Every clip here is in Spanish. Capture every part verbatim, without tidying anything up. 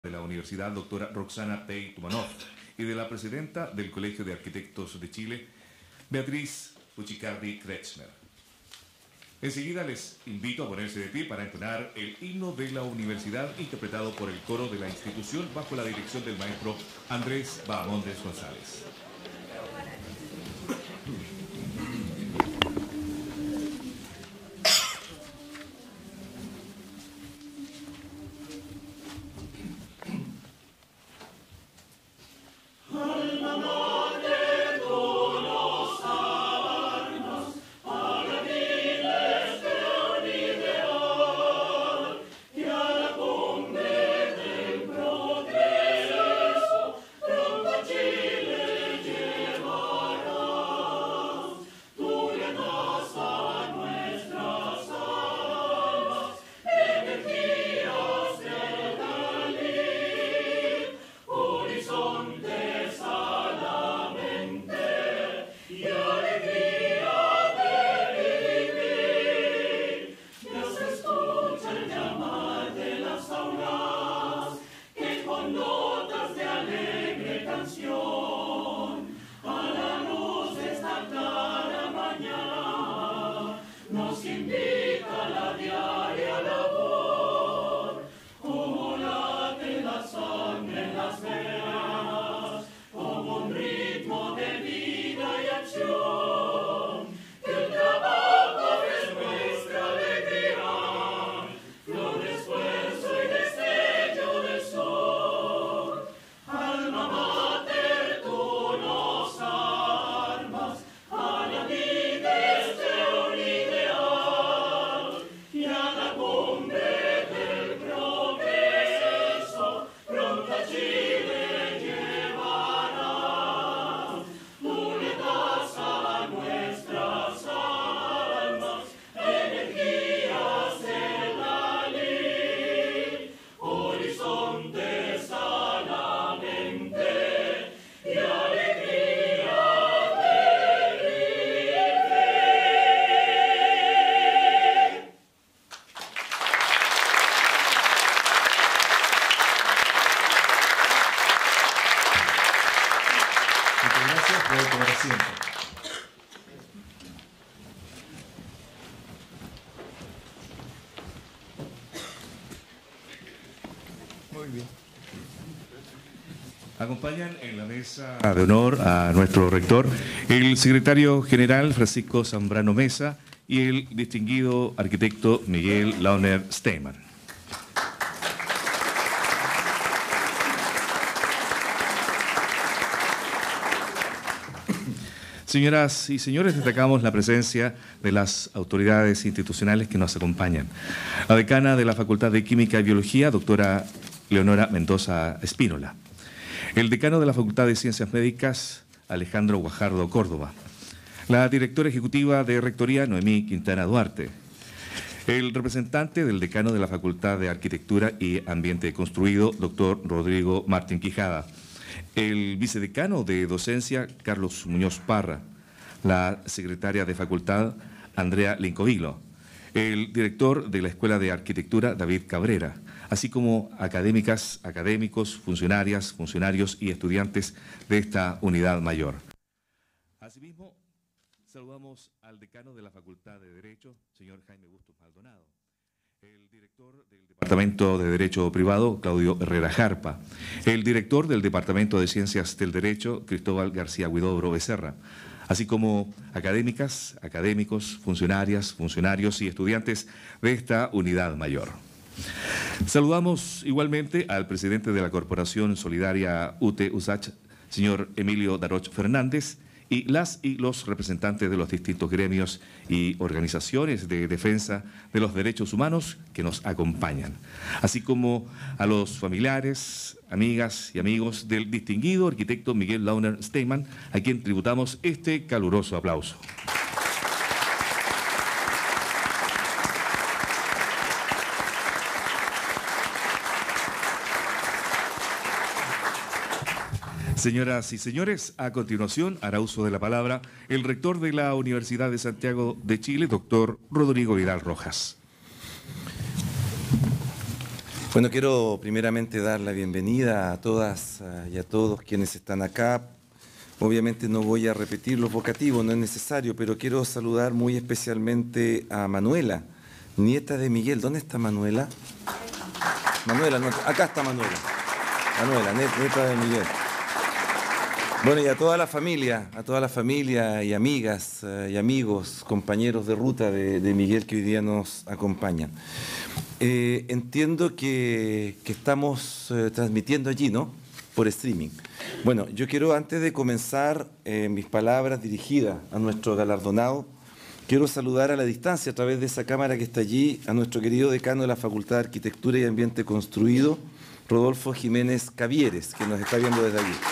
de la Universidad, doctora Roxana Pei Tumanov, y de la presidenta del Colegio de Arquitectos de Chile, Beatriz Puchicardi Kretschmer. Enseguida les invito a ponerse de pie para entonar el himno de la universidad interpretado por el coro de la institución bajo la dirección del maestro Andrés Bahamondes González. Muy bien. Acompañan en la mesa de honor a nuestro rector el secretario general Francisco Zambrano Mesa y el distinguido arquitecto Miguel Launer Steyman. Señoras y señores, destacamos la presencia de las autoridades institucionales que nos acompañan. La decana de la Facultad de Química y Biología, doctora Leonora Mendoza Espínola. El decano de la Facultad de Ciencias Médicas, Alejandro Guajardo Córdoba. La directora ejecutiva de Rectoría, Noemí Quintana Duarte. El representante del decano de la Facultad de Arquitectura y Ambiente Construido, doctor Rodrigo Martín Quijada. El vicedecano de Docencia, Carlos Muñoz Parra. La secretaria de Facultad, Andrea Lincovilo. El director de la Escuela de Arquitectura, David Cabrera, así como académicas, académicos, funcionarias, funcionarios y estudiantes de esta unidad mayor. Asimismo, saludamos al decano de la Facultad de Derecho, señor Jaime Bustos Maldonado, el director del Departamento de Derecho Privado, Claudio Herrera Jarpa, el director del Departamento de Ciencias del Derecho, Cristóbal García Huidobro Becerra, así como académicas, académicos, funcionarias, funcionarios y estudiantes de esta unidad mayor. Saludamos igualmente al presidente de la Corporación Solidaria U T E USACH, señor Emilio Daroch Fernández, y las y los representantes de los distintos gremios y organizaciones de defensa de los derechos humanos que nos acompañan, así como a los familiares, amigas y amigos del distinguido arquitecto Miguel Launer Steyman, a quien tributamos este caluroso aplauso. Señoras y señores, a continuación hará uso de la palabra el rector de la Universidad de Santiago de Chile, doctor Rodrigo Vidal Rojas. Bueno, quiero primeramente dar la bienvenida a todas uh, y a todos quienes están acá. Obviamente no voy a repetir los vocativos, no es necesario, pero quiero saludar muy especialmente a Manuela, nieta de Miguel. ¿Dónde está Manuela? Manuela, no, acá está Manuela. Manuela, nieta de Miguel. Bueno, y a toda la familia, a toda la familia y amigas uh, y amigos, compañeros de ruta de, de Miguel que hoy día nos acompañan. Eh, entiendo que, que estamos eh, transmitiendo allí, ¿no? Por streaming. Bueno, yo quiero, antes de comenzar eh, mis palabras dirigidas a nuestro galardonado, quiero saludar a la distancia, a través de esa cámara que está allí, a nuestro querido decano de la Facultad de Arquitectura y Ambiente Construido, Rodolfo Jiménez Cavieres, que nos está viendo desde allí.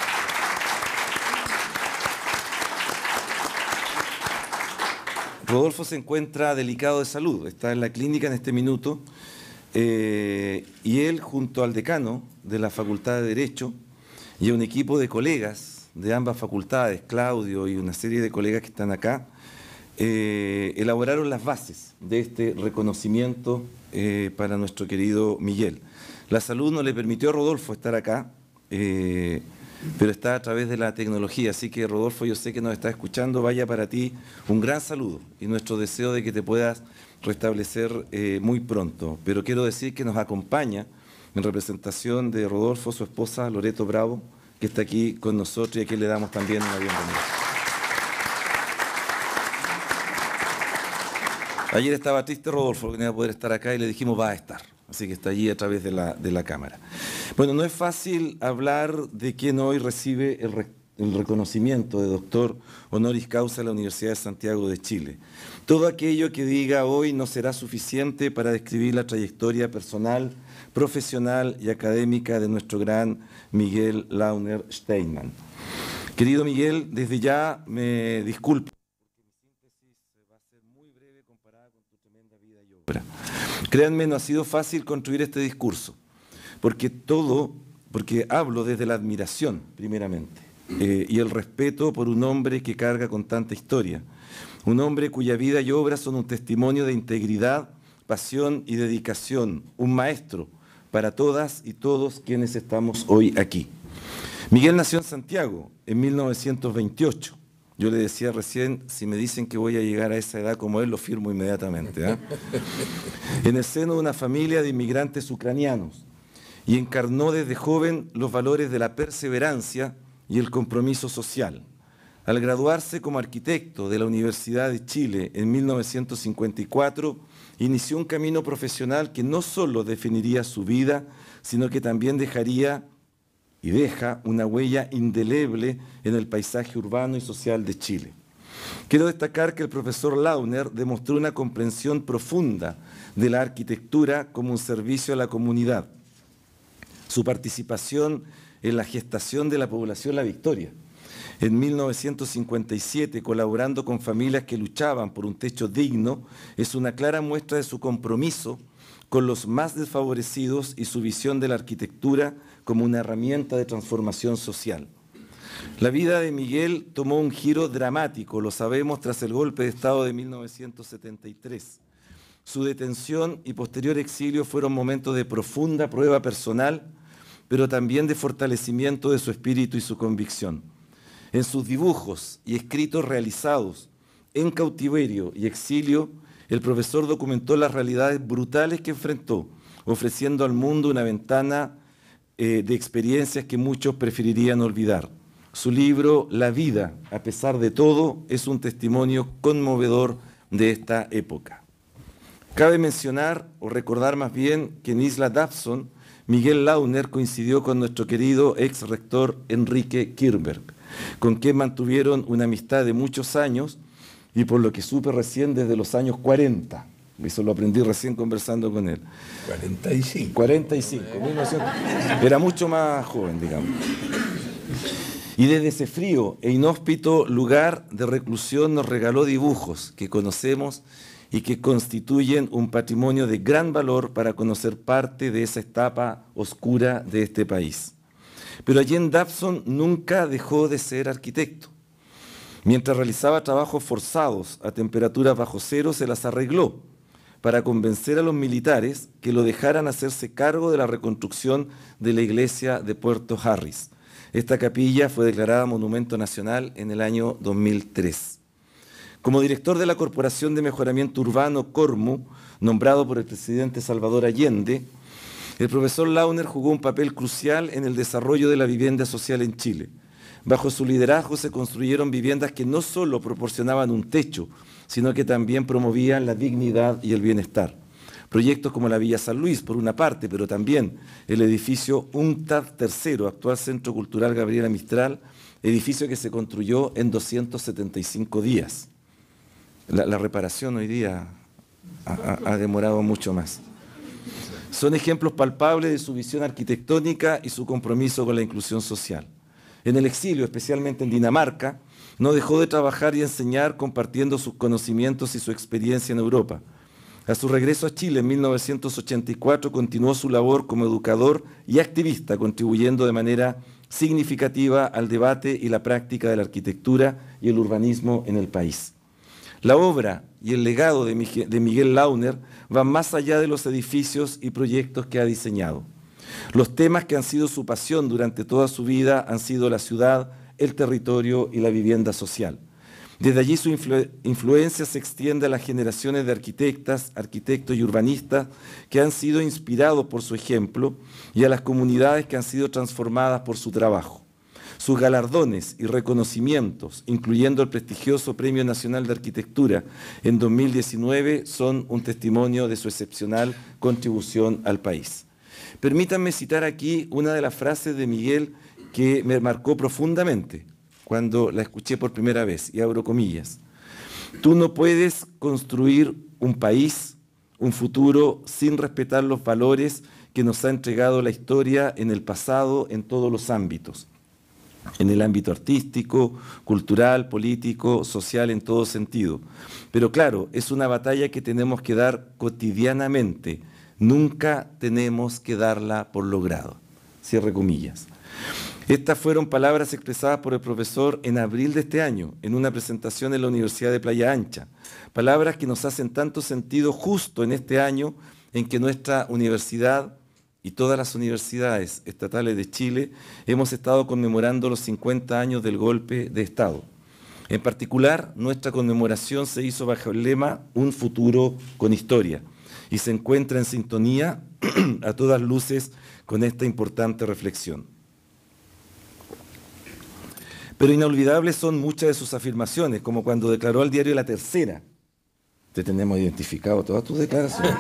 Rodolfo se encuentra delicado de salud, está en la clínica en este minuto, eh, y él, junto al decano de la Facultad de Derecho y a un equipo de colegas de ambas facultades, Claudio y una serie de colegas que están acá, eh, elaboraron las bases de este reconocimiento eh, para nuestro querido Miguel. La salud no le permitió a Rodolfo estar acá, eh, pero está a través de la tecnología, así que Rodolfo, yo sé que nos está escuchando, vaya para ti un gran saludo y nuestro deseo de que te puedas restablecer eh, muy pronto. Pero quiero decir que nos acompaña en representación de Rodolfo, su esposa Loreto Bravo, que está aquí con nosotros y a quien le damos también una bienvenida. Ayer estaba triste Rodolfo, porque no iba a poder estar acá y le dijimos va a estar. Así que está allí a través de la, de la cámara. Bueno, no es fácil hablar de quien hoy recibe el, re, el reconocimiento de doctor honoris causa de la Universidad de Santiago de Chile. Todo aquello que diga hoy no será suficiente para describir la trayectoria personal, profesional y académica de nuestro gran Miguel Launer Steinman. Querido Miguel, desde ya me disculpo. Créanme, no ha sido fácil construir este discurso, porque todo, porque hablo desde la admiración, primeramente, eh, y el respeto por un hombre que carga con tanta historia, un hombre cuya vida y obra son un testimonio de integridad, pasión y dedicación, un maestro para todas y todos quienes estamos hoy aquí. Miguel nació en Santiago en mil novecientos veintiocho. Yo le decía recién, si me dicen que voy a llegar a esa edad como él, lo firmo inmediatamente, ¿eh? En el seno de una familia de inmigrantes ucranianos, y encarnó desde joven los valores de la perseverancia y el compromiso social. Al graduarse como arquitecto de la Universidad de Chile en mil novecientos cincuenta y cuatro, inició un camino profesional que no solo definiría su vida, sino que también dejaría y deja una huella indeleble en el paisaje urbano y social de Chile. Quiero destacar que el profesor Launer demostró una comprensión profunda de la arquitectura como un servicio a la comunidad. Su participación en la gestación de la población La Victoria, en mil novecientos cincuenta y siete, colaborando con familias que luchaban por un techo digno, es una clara muestra de su compromiso con los más desfavorecidos y su visión de la arquitectura como una herramienta de transformación social. La vida de Miguel tomó un giro dramático, lo sabemos, tras el golpe de Estado de mil novecientos setenta y tres. Su detención y posterior exilio fueron momentos de profunda prueba personal, pero también de fortalecimiento de su espíritu y su convicción. En sus dibujos y escritos realizados en cautiverio y exilio, el profesor documentó las realidades brutales que enfrentó, ofreciendo al mundo una ventana eh, de experiencias que muchos preferirían olvidar. Su libro, La vida, a pesar de todo, es un testimonio conmovedor de esta época. Cabe mencionar, o recordar más bien, que en Isla Dawson, Miguel Launer coincidió con nuestro querido ex rector Enrique Kirchberg, con quien mantuvieron una amistad de muchos años, y por lo que supe recién desde los años cuarenta. Eso lo aprendí recién conversando con él. cuarenta y cinco. cuarenta y cinco. mil novecientos Era mucho más joven, digamos. Y desde ese frío e inhóspito lugar de reclusión nos regaló dibujos que conocemos y que constituyen un patrimonio de gran valor para conocer parte de esa etapa oscura de este país. Pero allí en Dawson nunca dejó de ser arquitecto. Mientras realizaba trabajos forzados a temperaturas bajo cero, se las arregló para convencer a los militares que lo dejaran hacerse cargo de la reconstrucción de la iglesia de Puerto Harris. Esta capilla fue declarada Monumento Nacional en el año dos mil tres. Como director de la Corporación de Mejoramiento Urbano, Cormu, nombrado por el presidente Salvador Allende, el profesor Launer jugó un papel crucial en el desarrollo de la vivienda social en Chile. Bajo su liderazgo se construyeron viviendas que no solo proporcionaban un techo, sino que también promovían la dignidad y el bienestar. Proyectos como la Villa San Luis, por una parte, pero también el edificio UNCTAD tercero, actual Centro Cultural Gabriela Mistral, edificio que se construyó en doscientos setenta y cinco días. La, la reparación hoy día ha, ha demorado mucho más. Son ejemplos palpables de su visión arquitectónica y su compromiso con la inclusión social. En el exilio, especialmente en Dinamarca, no dejó de trabajar y enseñar compartiendo sus conocimientos y su experiencia en Europa. A su regreso a Chile en mil novecientos ochenta y cuatro continuó su labor como educador y activista, contribuyendo de manera significativa al debate y la práctica de la arquitectura y el urbanismo en el país. La obra y el legado de Miguel Launer van más allá de los edificios y proyectos que ha diseñado. Los temas que han sido su pasión durante toda su vida han sido la ciudad, el territorio y la vivienda social. Desde allí su influ influencia se extiende a las generaciones de arquitectas, arquitectos y urbanistas que han sido inspirados por su ejemplo y a las comunidades que han sido transformadas por su trabajo. Sus galardones y reconocimientos, incluyendo el prestigioso Premio Nacional de Arquitectura en dos mil diecinueve, son un testimonio de su excepcional contribución al país. Permítanme citar aquí una de las frases de Miguel que me marcó profundamente cuando la escuché por primera vez, y abro comillas. Tú no puedes construir un país, un futuro, sin respetar los valores que nos ha entregado la historia en el pasado en todos los ámbitos. En el ámbito artístico, cultural, político, social, en todo sentido. Pero claro, es una batalla que tenemos que dar cotidianamente. Nunca tenemos que darla por logrado. Cierre comillas. Estas fueron palabras expresadas por el profesor en abril de este año, en una presentación en la Universidad de Playa Ancha. Palabras que nos hacen tanto sentido justo en este año en que nuestra universidad y todas las universidades estatales de Chile hemos estado conmemorando los cincuenta años del golpe de Estado. En particular, nuestra conmemoración se hizo bajo el lema Un futuro con historia y se encuentra en sintonía a todas luces con esta importante reflexión. Pero inolvidables son muchas de sus afirmaciones, como cuando declaró al diario La Tercera. Te tenemos identificado todas tus declaraciones.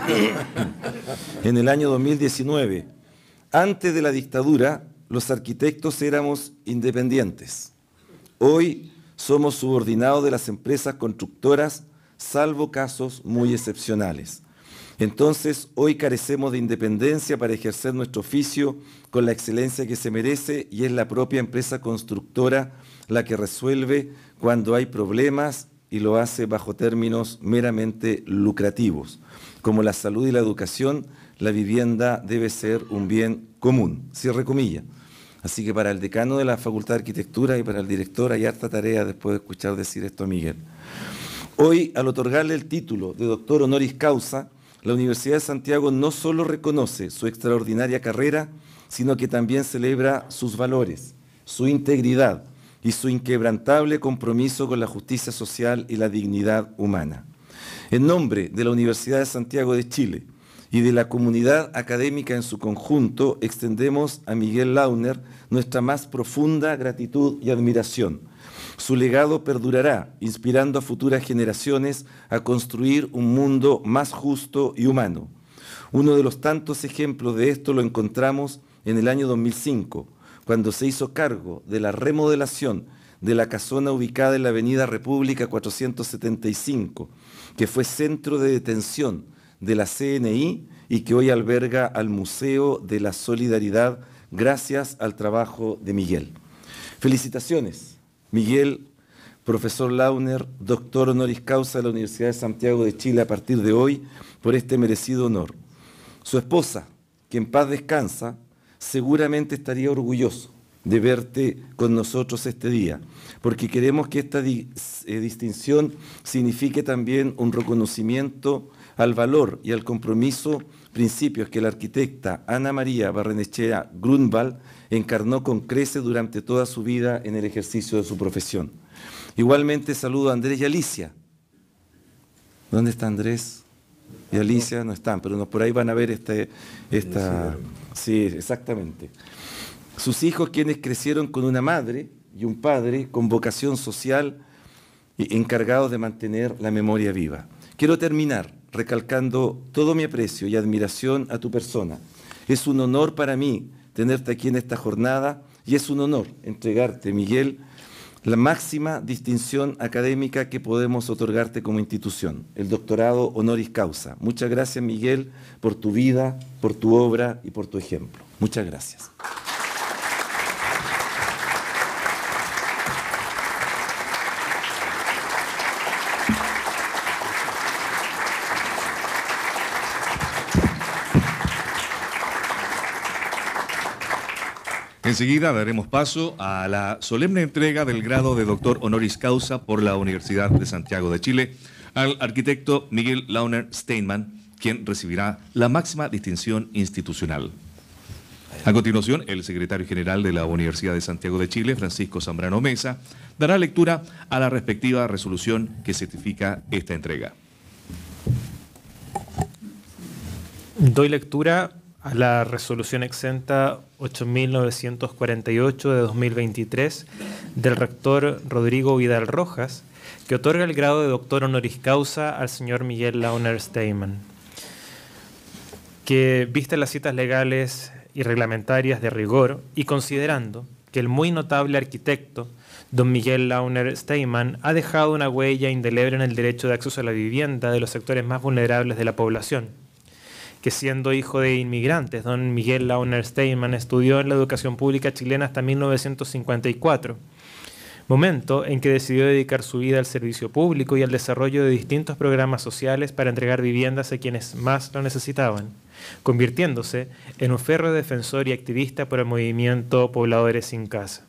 En el año dos mil diecinueve, antes de la dictadura, los arquitectos éramos independientes. Hoy somos subordinados de las empresas constructoras, salvo casos muy excepcionales. Entonces, hoy carecemos de independencia para ejercer nuestro oficio con la excelencia que se merece y es la propia empresa constructora la que resuelve cuando hay problemas y lo hace bajo términos meramente lucrativos. Como la salud y la educación, la vivienda debe ser un bien común. Cierre comillas. Así que para el decano de la Facultad de Arquitectura y para el director hay harta tarea después de escuchar decir esto a Miguel. Hoy, al otorgarle el título de doctor honoris causa, la Universidad de Santiago no solo reconoce su extraordinaria carrera, sino que también celebra sus valores, su integridad y su inquebrantable compromiso con la justicia social y la dignidad humana. En nombre de la Universidad de Santiago de Chile y de la comunidad académica en su conjunto, extendemos a Miguel Launer nuestra más profunda gratitud y admiración. Su legado perdurará, inspirando a futuras generaciones a construir un mundo más justo y humano. Uno de los tantos ejemplos de esto lo encontramos en el año dos mil cinco, cuando se hizo cargo de la remodelación de la casona ubicada en la avenida República cuatrocientos setenta y cinco, que fue centro de detención de la C N I y que hoy alberga al Museo de la Solidaridad gracias al trabajo de Miguel. Felicitaciones, Miguel, profesor Launer, doctor honoris causa de la Universidad de Santiago de Chile a partir de hoy, por este merecido honor. Su esposa, que en paz descansa, seguramente estaría orgulloso de verte con nosotros este día, porque queremos que esta di eh, distinción signifique también un reconocimiento al valor y al compromiso, principios que la arquitecta Ana María Barrenechea Grunwald encarnó con creces durante toda su vida en el ejercicio de su profesión. Igualmente saludo a Andrés y Alicia. ¿Dónde está Andrés y Alicia? No están, pero no, por ahí van a ver este, esta... Sí, exactamente. Sus hijos, quienes crecieron con una madre y un padre con vocación social y encargados de mantener la memoria viva. Quiero terminar recalcando todo mi aprecio y admiración a tu persona. Es un honor para mí tenerte aquí en esta jornada y es un honor entregarte, Miguel, la máxima distinción académica que podemos otorgarte como institución, el doctorado honoris causa. Muchas gracias, Miguel, por tu vida, por tu obra y por tu ejemplo. Muchas gracias. Enseguida daremos paso a la solemne entrega del grado de doctor honoris causa por la Universidad de Santiago de Chile al arquitecto Miguel Launer Steinman, quien recibirá la máxima distinción institucional. A continuación, el secretario general de la Universidad de Santiago de Chile, Francisco Zambrano Mesa, dará lectura a la respectiva resolución que certifica esta entrega. Doy lectura a la resolución exenta ocho mil novecientos cuarenta y ocho de dos mil veintitrés del rector Rodrigo Vidal Rojas, que otorga el grado de doctor honoris causa al señor Miguel Launer Steinman, que, vistas las citas legales y reglamentarias de rigor y considerando que el muy notable arquitecto don Miguel Launer Steinman ha dejado una huella indeleble en el derecho de acceso a la vivienda de los sectores más vulnerables de la población, que siendo hijo de inmigrantes, don Miguel Launer Steinman estudió en la educación pública chilena hasta mil novecientos cincuenta y cuatro, momento en que decidió dedicar su vida al servicio público y al desarrollo de distintos programas sociales para entregar viviendas a quienes más lo necesitaban, convirtiéndose en un férreo defensor y activista por el movimiento Pobladores sin Casa,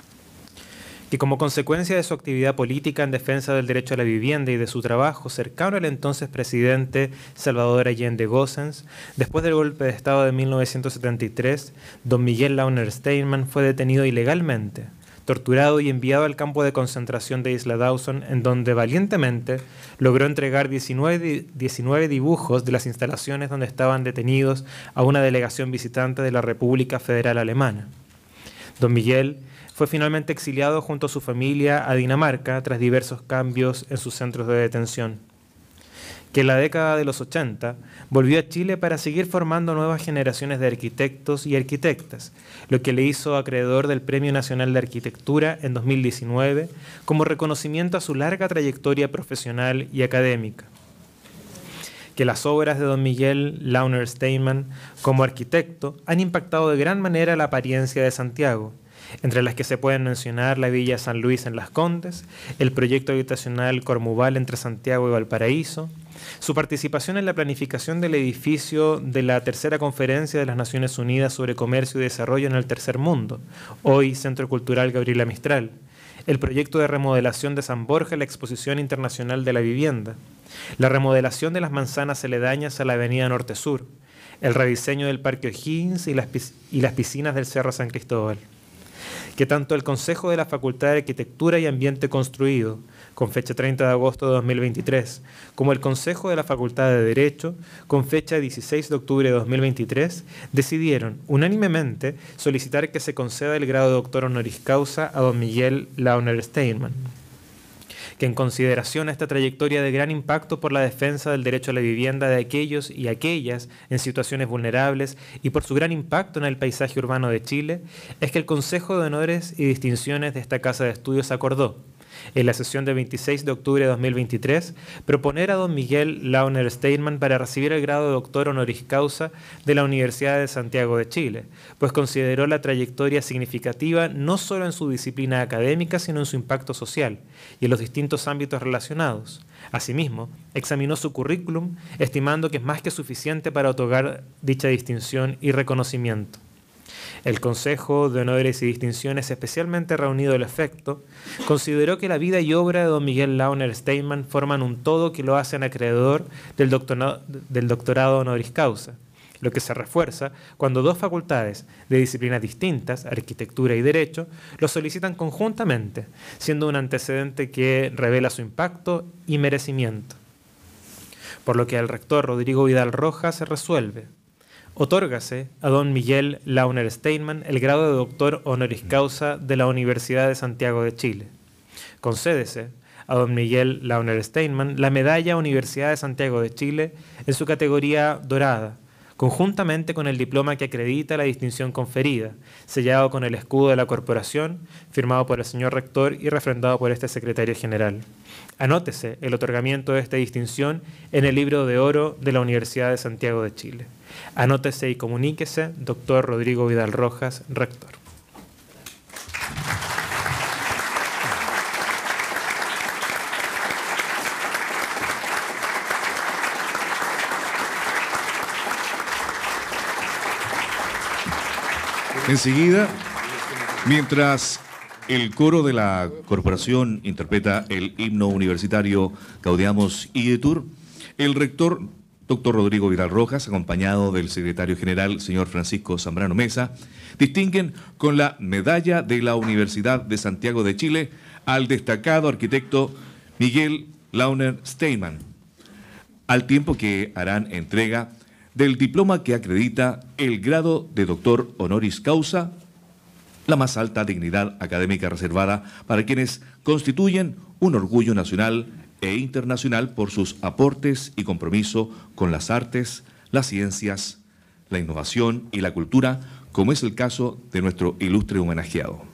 que como consecuencia de su actividad política en defensa del derecho a la vivienda y de su trabajo cercano al entonces presidente Salvador Allende Gossens, después del golpe de Estado de mil novecientos setenta y tres, don Miguel Launer Steinman fue detenido ilegalmente, torturado y enviado al campo de concentración de Isla Dawson, en donde valientemente logró entregar diecinueve, diecinueve dibujos de las instalaciones donde estaban detenidos a una delegación visitante de la República Federal Alemana. Don Miguel fue finalmente exiliado junto a su familia a Dinamarca tras diversos cambios en sus centros de detención, que en la década de los ochenta volvió a Chile para seguir formando nuevas generaciones de arquitectos y arquitectas, lo que le hizo acreedor del Premio Nacional de Arquitectura en dos mil diecinueve como reconocimiento a su larga trayectoria profesional y académica. Que las obras de don Miguel Launer Steinman como arquitecto han impactado de gran manera la apariencia de Santiago, entre las que se pueden mencionar la Villa San Luis en Las Condes, el proyecto habitacional Cormuval entre Santiago y Valparaíso, su participación en la planificación del edificio de la Tercera Conferencia de las Naciones Unidas sobre Comercio y Desarrollo en el Tercer Mundo, hoy Centro Cultural Gabriela Mistral, el proyecto de remodelación de San Borja, la Exposición Internacional de la Vivienda, la remodelación de las manzanas aledañas a la Avenida Norte-Sur, el rediseño del Parque O'Higgins y las, y las piscinas del Cerro San Cristóbal. Que tanto el Consejo de la Facultad de Arquitectura y Ambiente Construido, con fecha treinta de agosto de dos mil veintitrés, como el Consejo de la Facultad de Derecho, con fecha dieciséis de octubre de dos mil veintitrés, decidieron unánimemente solicitar que se conceda el grado de doctor honoris causa a don Miguel Launer Steinman, que en consideración a esta trayectoria de gran impacto por la defensa del derecho a la vivienda de aquellos y aquellas en situaciones vulnerables y por su gran impacto en el paisaje urbano de Chile, es que el Consejo de Honores y Distinciones de esta Casa de Estudios acordó, en la sesión de veintiséis de octubre de dos mil veintitrés, proponer a don Miguel Launer Steinman para recibir el grado de doctor honoris causa de la Universidad de Santiago de Chile, pues consideró la trayectoria significativa no solo en su disciplina académica, sino en su impacto social y en los distintos ámbitos relacionados. Asimismo, examinó su currículum, estimando que es más que suficiente para otorgar dicha distinción y reconocimiento. El Consejo de Honores y Distinciones, especialmente reunido al efecto, consideró que la vida y obra de don Miguel Launer Steinman forman un todo que lo hacen acreedor del doctorado, del doctorado honoris causa, lo que se refuerza cuando dos facultades de disciplinas distintas, arquitectura y derecho, lo solicitan conjuntamente, siendo un antecedente que revela su impacto y merecimiento. Por lo que el rector Rodrigo Vidal Rojas se resuelve: otórgase a don Miguel Launer Steinman el grado de doctor honoris causa de la Universidad de Santiago de Chile. Concédese a don Miguel Launer Steinman la medalla Universidad de Santiago de Chile en su categoría dorada, conjuntamente con el diploma que acredita la distinción conferida, sellado con el escudo de la corporación, firmado por el señor rector y refrendado por este secretario general. Anótese el otorgamiento de esta distinción en el libro de oro de la Universidad de Santiago de Chile. Anótese y comuníquese, doctor Rodrigo Vidal Rojas, rector. Enseguida, mientras el coro de la corporación interpreta el himno universitario Gaudeamus Igitur, el rector, doctor Rodrigo Vidal Rojas, acompañado del secretario general, señor Francisco Zambrano Mesa, distinguen con la medalla de la Universidad de Santiago de Chile al destacado arquitecto Miguel Launer Steinman, al tiempo que harán entrega del diploma que acredita el grado de doctor honoris causa, la más alta dignidad académica reservada para quienes constituyen un orgullo nacional e internacional por sus aportes y compromiso con las artes, las ciencias, la innovación y la cultura, como es el caso de nuestro ilustre homenajeado.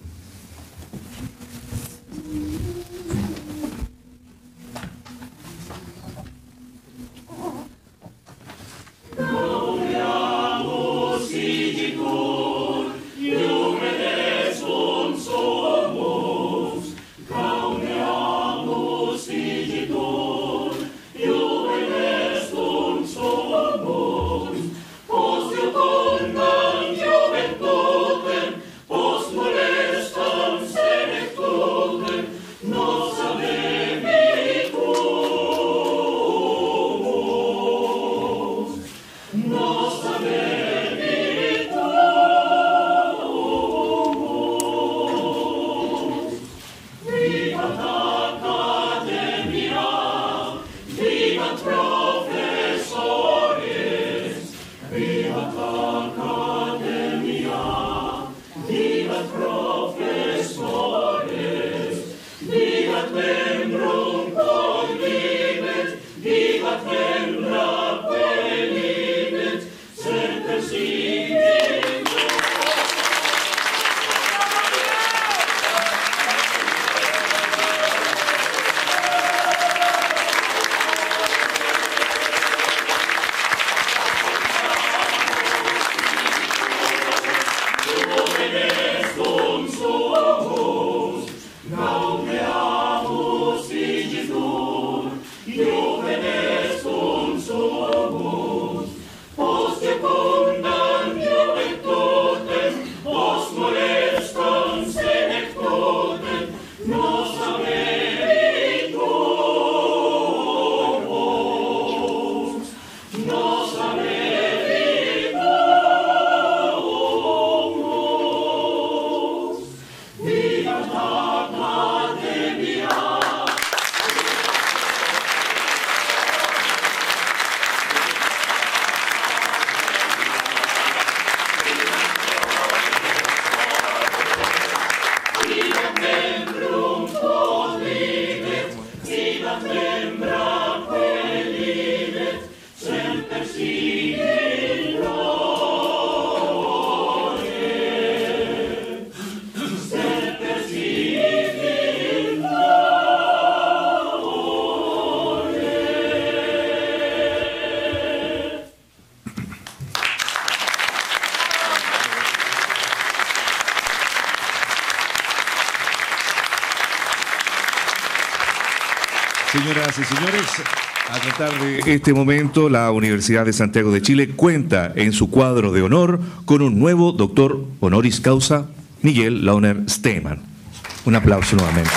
Señoras y señores, A contar de este momento, la Universidad de Santiago de Chile cuenta en su cuadro de honor con un nuevo doctor honoris causa, Miguel Launer Steyman. Un aplauso nuevamente.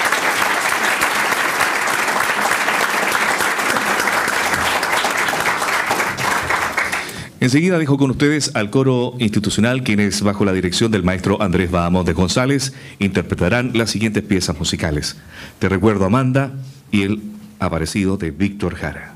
Enseguida dejo con ustedes al coro institucional, quienes, bajo la dirección del maestro Andrés Bahamonde González, interpretarán las siguientes piezas musicales. Te recuerdo, Amanda, y el aparecido de Víctor Jara.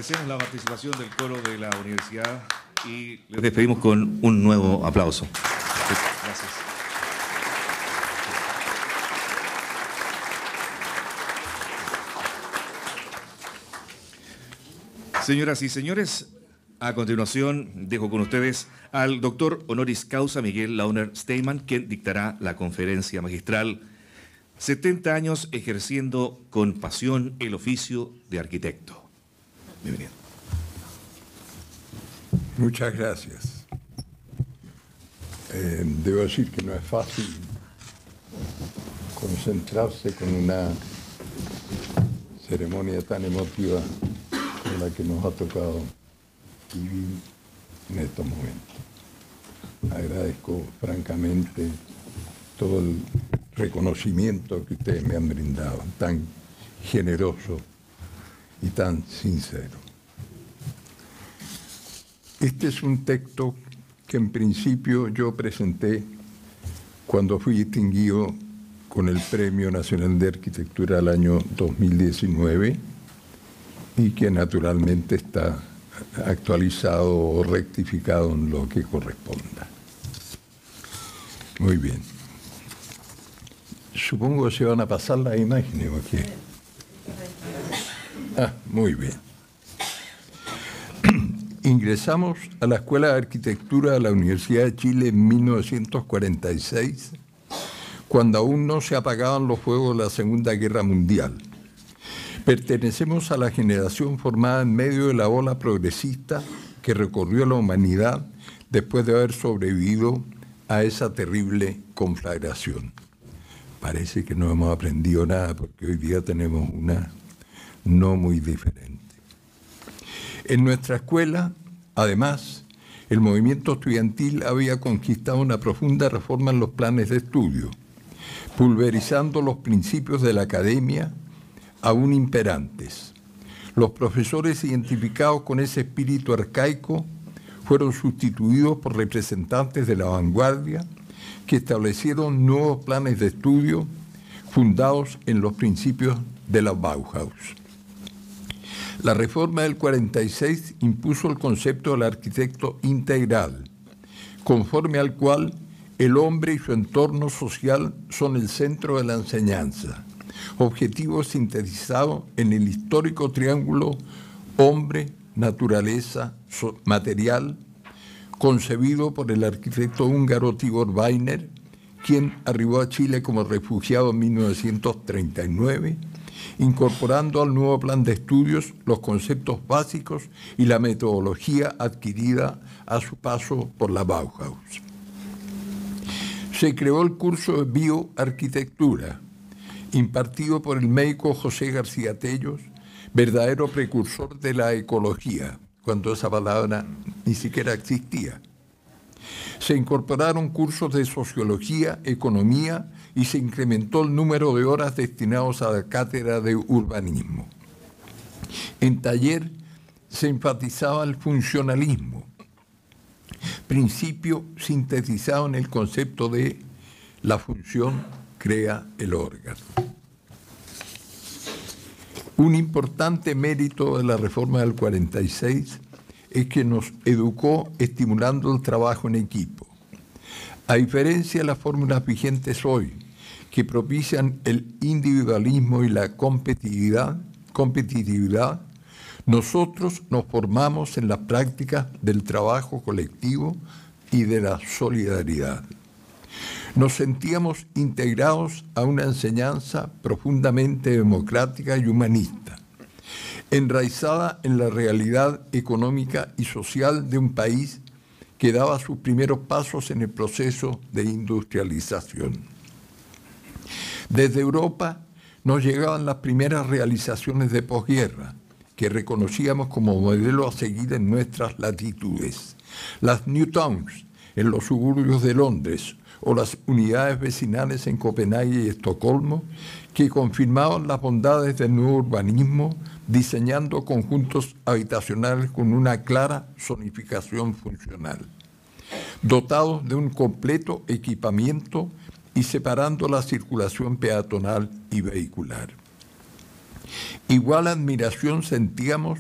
Agradecemos la participación del coro de la universidad y les despedimos con un nuevo aplauso. Gracias. Señoras y señores, a continuación dejo con ustedes al doctor honoris causa Miguel Launer Steinman, quien dictará la conferencia magistral setenta años ejerciendo con pasión el oficio de arquitecto. Bienvenido. Muchas gracias. Eh, debo decir que no es fácil concentrarse con una ceremonia tan emotiva como la que nos ha tocado vivir en estos momentos. Agradezco francamente todo el reconocimiento que ustedes me han brindado, tan generoso y tan sincero. Este es un texto que en principio yo presenté cuando fui distinguido con el Premio Nacional de Arquitectura del año dos mil diecinueve y que naturalmente está actualizado o rectificado en lo que corresponda. Muy bien. Supongo que se van a pasar las imágenes, ¿o qué? Ah, muy bien. Ingresamos a la Escuela de Arquitectura de la Universidad de Chile en mil novecientos cuarenta y seis, cuando aún no se apagaban los fuegos de la Segunda Guerra Mundial. Pertenecemos a la generación formada en medio de la ola progresista que recorrió la humanidad después de haber sobrevivido a esa terrible conflagración. Parece que no hemos aprendido nada porque hoy día tenemos una no muy diferente. En nuestra escuela, además, el movimiento estudiantil había conquistado una profunda reforma en los planes de estudio, pulverizando los principios de la academia aún imperantes. Los profesores identificados con ese espíritu arcaico fueron sustituidos por representantes de la vanguardia que establecieron nuevos planes de estudio fundados en los principios de la Bauhaus. La reforma del cuarenta y seis impuso el concepto del arquitecto integral, conforme al cual el hombre y su entorno social son el centro de la enseñanza, objetivo sintetizado en el histórico triángulo hombre, naturaleza, material, concebido por el arquitecto húngaro Tibor Weiner, quien arribó a Chile como refugiado en mil novecientos treinta y nueve, incorporando al nuevo plan de estudios los conceptos básicos y la metodología adquirida a su paso por la Bauhaus. Se creó el curso de bioarquitectura, impartido por el médico José García Tellos, verdadero precursor de la ecología, cuando esa palabra ni siquiera existía. Se incorporaron cursos de sociología, economía y se incrementó el número de horas destinados a la cátedra de urbanismo. En taller se enfatizaba el funcionalismo, principio sintetizado en el concepto de la función crea el órgano. Un importante mérito de la reforma del cuarenta y seis es que nos educó estimulando el trabajo en equipo. A diferencia de las fórmulas vigentes hoy, que propician el individualismo y la competitividad, competitividad, nosotros nos formamos en las prácticas del trabajo colectivo y de la solidaridad. Nos sentíamos integrados a una enseñanza profundamente democrática y humanista, enraizada en la realidad económica y social de un país que daba sus primeros pasos en el proceso de industrialización. Desde Europa nos llegaban las primeras realizaciones de posguerra, que reconocíamos como modelo a seguir en nuestras latitudes. Las New Towns, en los suburbios de Londres, o las unidades vecinales en Copenhague y Estocolmo, que confirmaban las bondades del nuevo urbanismo, diseñando conjuntos habitacionales con una clara zonificación funcional, dotados de un completo equipamiento y separando la circulación peatonal y vehicular. Igual admiración sentíamos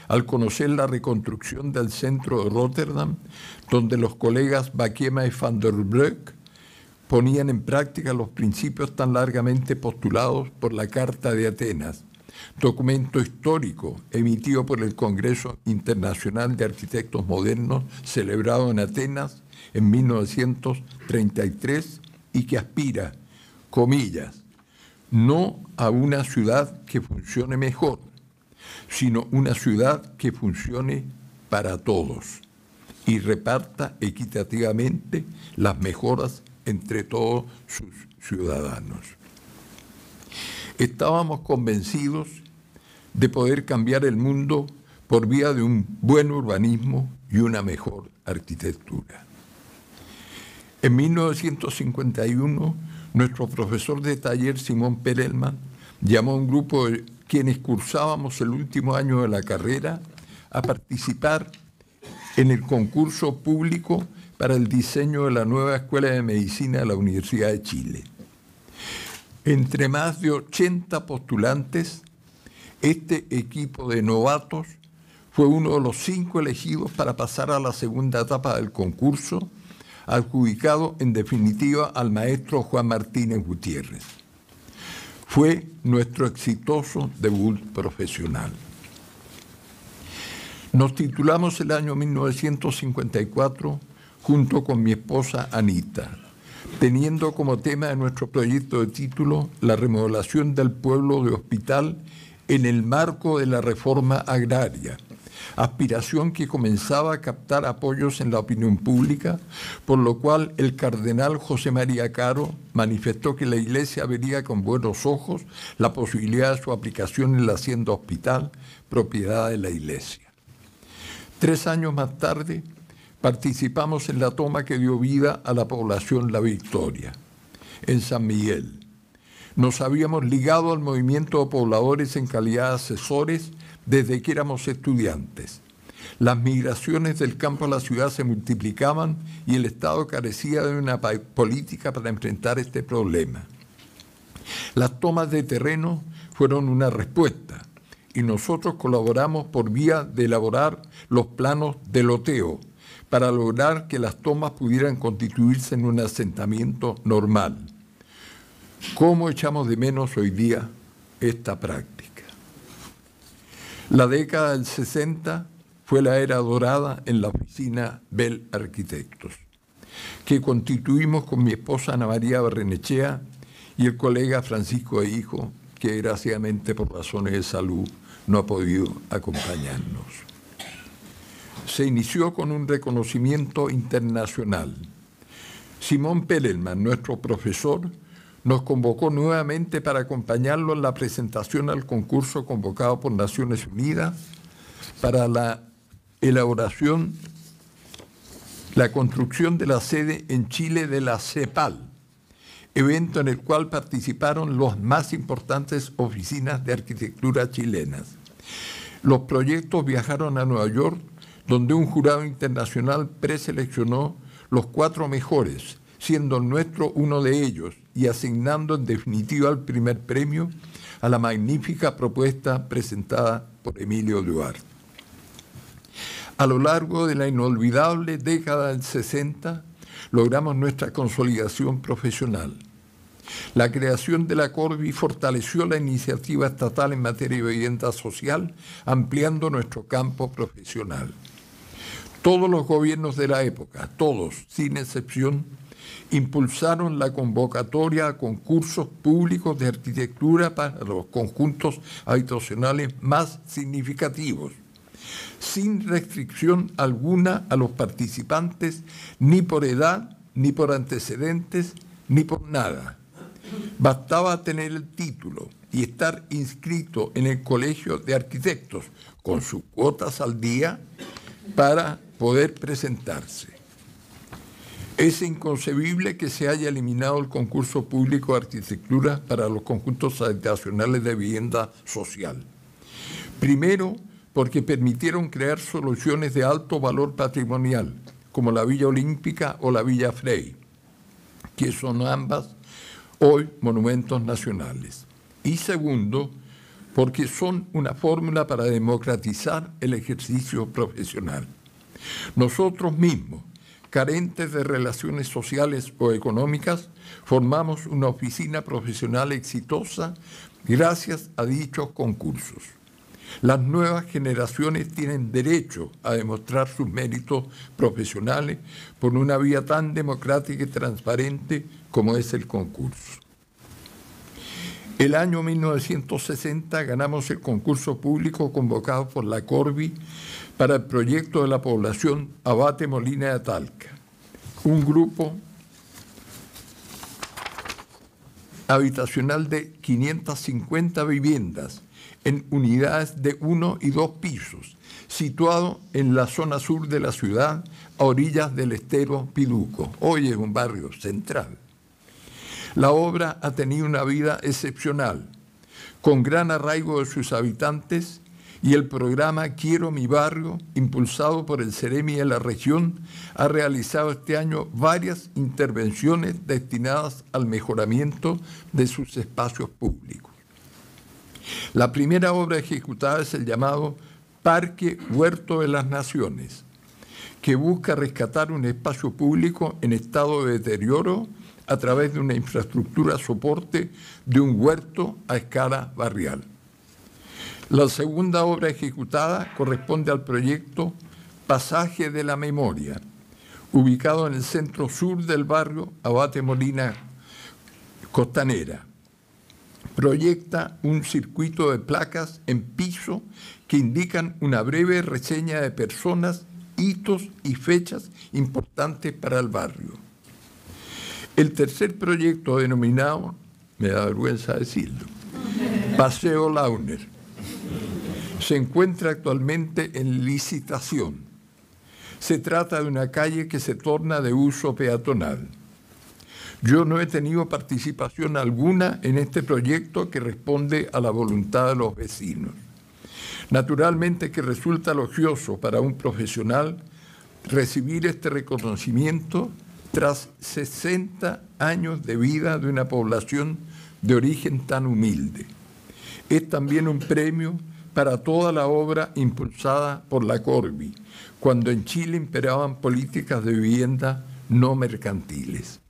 al conocer la reconstrucción del centro de Rotterdam, donde los colegas Bakema y Van der Broek ponían en práctica los principios tan largamente postulados por la Carta de Atenas, documento histórico emitido por el Congreso Internacional de Arquitectos Modernos, celebrado en Atenas en mil novecientos treinta y tres, y que aspira, comillas, no a una ciudad que funcione mejor, sino una ciudad que funcione para todos y reparta equitativamente las mejoras entre todos sus ciudadanos. Estábamos convencidos de poder cambiar el mundo por vía de un buen urbanismo y una mejor arquitectura. En mil novecientos cincuenta y uno, nuestro profesor de taller, Simón Perelman, llamó a un grupo de quienes cursábamos el último año de la carrera a participar en el concurso público para el diseño de la nueva Escuela de Medicina de la Universidad de Chile. Entre más de ochenta postulantes, este equipo de novatos fue uno de los cinco elegidos para pasar a la segunda etapa del concurso, adjudicado en definitiva al maestro Juan Martínez Gutiérrez. Fue nuestro exitoso debut profesional. Nos titulamos el año mil novecientos cincuenta y cuatro junto con mi esposa Anita, teniendo como tema de nuestro proyecto de título la remodelación del pueblo de Hospital en el marco de la reforma agraria, aspiración que comenzaba a captar apoyos en la opinión pública, por lo cual el cardenal José María Caro manifestó que la Iglesia vería con buenos ojos la posibilidad de su aplicación en la hacienda Hospital, propiedad de la Iglesia. Tres años más tarde, participamos en la toma que dio vida a la población La Victoria, en San Miguel. Nos habíamos ligado al movimiento de pobladores en calidad de asesores desde que éramos estudiantes. Las migraciones del campo a la ciudad se multiplicaban y el Estado carecía de una política para enfrentar este problema. Las tomas de terreno fueron una respuesta y nosotros colaboramos por vía de elaborar los planos de loteo para lograr que las tomas pudieran constituirse en un asentamiento normal. ¿Cómo echamos de menos hoy día esta práctica? La década del sesenta fue la era dorada en la oficina Bell Arquitectos, que constituimos con mi esposa Ana María Barrenechea y el colega Francisco de Hijo, que desgraciadamente por razones de salud no ha podido acompañarnos. Se inició con un reconocimiento internacional. Simón Perelman, nuestro profesor, nos convocó nuevamente para acompañarlo en la presentación al concurso convocado por Naciones Unidas para la elaboración, la construcción de la sede en Chile de la CEPAL, evento en el cual participaron las más importantes oficinas de arquitectura chilenas. Los proyectos viajaron a Nueva York, donde un jurado internacional preseleccionó los cuatro mejores, siendo el nuestro uno de ellos, y asignando en definitiva el primer premio a la magnífica propuesta presentada por Emilio Duarte. A lo largo de la inolvidable década del sesenta, logramos nuestra consolidación profesional. La creación de la Corvi fortaleció la iniciativa estatal en materia de vivienda social, ampliando nuestro campo profesional. Todos los gobiernos de la época, todos, sin excepción, impulsaron la convocatoria a concursos públicos de arquitectura para los conjuntos habitacionales más significativos, sin restricción alguna a los participantes, ni por edad, ni por antecedentes, ni por nada. Bastaba tener el título y estar inscrito en el Colegio de Arquitectos con sus cuotas al día para poder presentarse. Es inconcebible que se haya eliminado el concurso público de arquitectura para los conjuntos habitacionales de vivienda social. Primero, porque permitieron crear soluciones de alto valor patrimonial, como la Villa Olímpica o la Villa Frey, que son ambas hoy monumentos nacionales. Y segundo, porque son una fórmula para democratizar el ejercicio profesional. Nosotros mismos, carentes de relaciones sociales o económicas, formamos una oficina profesional exitosa gracias a dichos concursos. Las nuevas generaciones tienen derecho a demostrar sus méritos profesionales por una vía tan democrática y transparente como es el concurso. El año mil novecientos sesenta ganamos el concurso público convocado por la Corvi para el proyecto de la población Abate Molina de Talca, un grupo habitacional de quinientas cincuenta viviendas en unidades de uno y dos pisos, situado en la zona sur de la ciudad, a orillas del estero Piduco. Hoy es un barrio central. La obra ha tenido una vida excepcional, con gran arraigo de sus habitantes, y el programa Quiero mi barrio, impulsado por el Ceremi de la región, ha realizado este año varias intervenciones destinadas al mejoramiento de sus espacios públicos. La primera obra ejecutada es el llamado Parque Huerto de las Naciones, que busca rescatar un espacio público en estado de deterioro a través de una infraestructura soporte de un huerto a escala barrial. La segunda obra ejecutada corresponde al proyecto Pasaje de la Memoria, ubicado en el centro sur del barrio Abate Molina Costanera. Proyecta un circuito de placas en piso que indican una breve reseña de personas, hitos y fechas importantes para el barrio. El tercer proyecto, denominado, me da vergüenza decirlo, Paseo Launer, se encuentra actualmente en licitación. Se trata de una calle que se torna de uso peatonal. Yo no he tenido participación alguna en este proyecto que responde a la voluntad de los vecinos. Naturalmente que resulta elogioso para un profesional recibir este reconocimiento tras sesenta años de vida de una población de origen tan humilde. Es también un premio para toda la obra impulsada por la Corvi, cuando en Chile imperaban políticas de vivienda no mercantiles.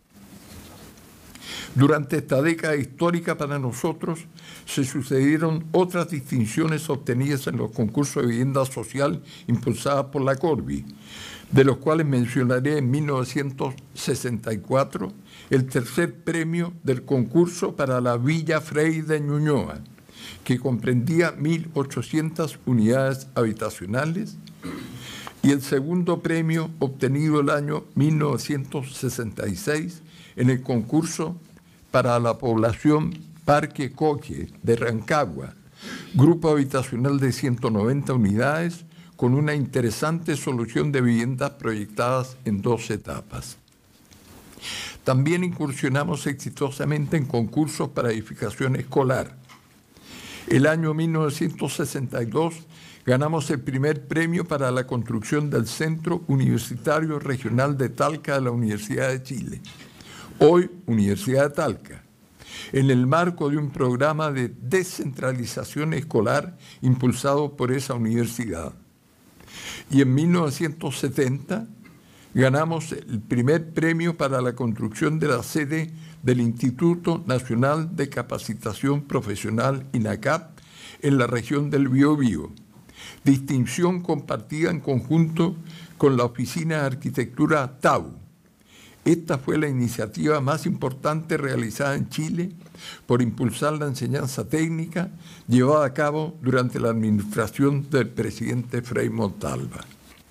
Durante esta década histórica para nosotros se sucedieron otras distinciones obtenidas en los concursos de vivienda social impulsadas por la Corvi, de los cuales mencionaré en mil novecientos sesenta y cuatro el tercer premio del concurso para la Villa Frei de Ñuñoa, que comprendía mil ochocientas unidades habitacionales, y el segundo premio obtenido el año mil novecientos sesenta y seis en el concurso para la población Parque Coque de Rancagua, grupo habitacional de ciento noventa unidades, con una interesante solución de viviendas proyectadas en dos etapas. También incursionamos exitosamente en concursos para edificación escolar. El año mil novecientos sesenta y dos ganamos el primer premio para la construcción del Centro Universitario Regional de Talca de la Universidad de Chile, hoy Universidad de Talca, en el marco de un programa de descentralización escolar impulsado por esa universidad. Y en mil novecientos setenta ganamos el primer premio para la construcción de la sede del Instituto Nacional de Capacitación Profesional, INACAP, en la región del Biobío, distinción compartida en conjunto con la Oficina de Arquitectura T A U. Esta fue la iniciativa más importante realizada en Chile por impulsar la enseñanza técnica llevada a cabo durante la administración del presidente Frei Montalva.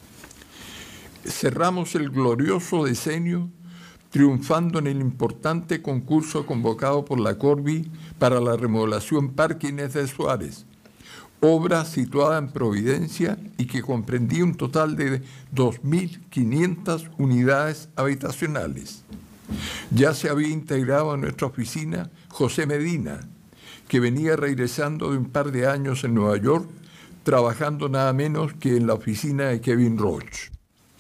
Cerramos el glorioso decenio triunfando en el importante concurso convocado por la Corvi para la remodelación Parque Inés de Suárez, obra situada en Providencia y que comprendía un total de dos mil quinientas unidades habitacionales. Ya se había integrado a nuestra oficina José Medina, que venía regresando de un par de años en Nueva York, trabajando nada menos que en la oficina de Kevin Roach.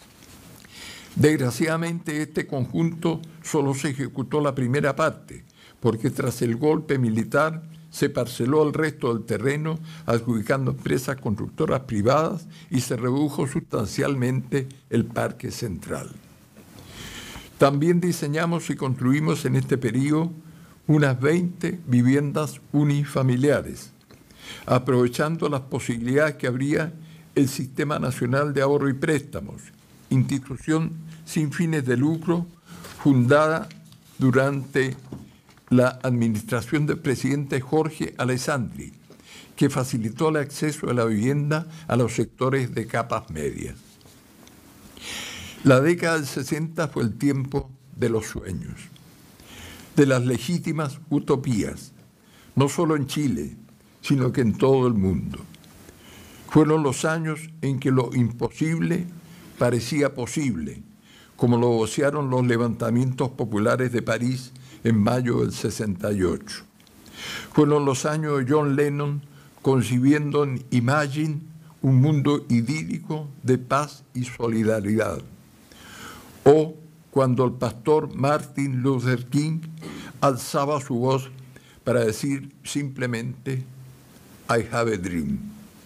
Desgraciadamente, este conjunto solo se ejecutó la primera parte, porque tras el golpe militar se parceló el resto del terreno, adjudicando empresas constructoras privadas y se redujo sustancialmente el parque central. También diseñamos y construimos en este periodo unas veinte viviendas unifamiliares, aprovechando las posibilidades que abría el Sistema Nacional de Ahorro y Préstamos, institución sin fines de lucro fundada durante la administración del presidente Jorge Alessandri, que facilitó el acceso a la vivienda a los sectores de capas medias. La década del sesenta fue el tiempo de los sueños, de las legítimas utopías, no solo en Chile, sino que en todo el mundo. Fueron los años en que lo imposible parecía posible, como lo vocearon los levantamientos populares de París en mayo del sesenta y ocho. Fueron los años de John Lennon concibiendo en Imagine un mundo idílico de paz y solidaridad. O cuando el pastor Martin Luther King alzaba su voz para decir simplemente I have a dream.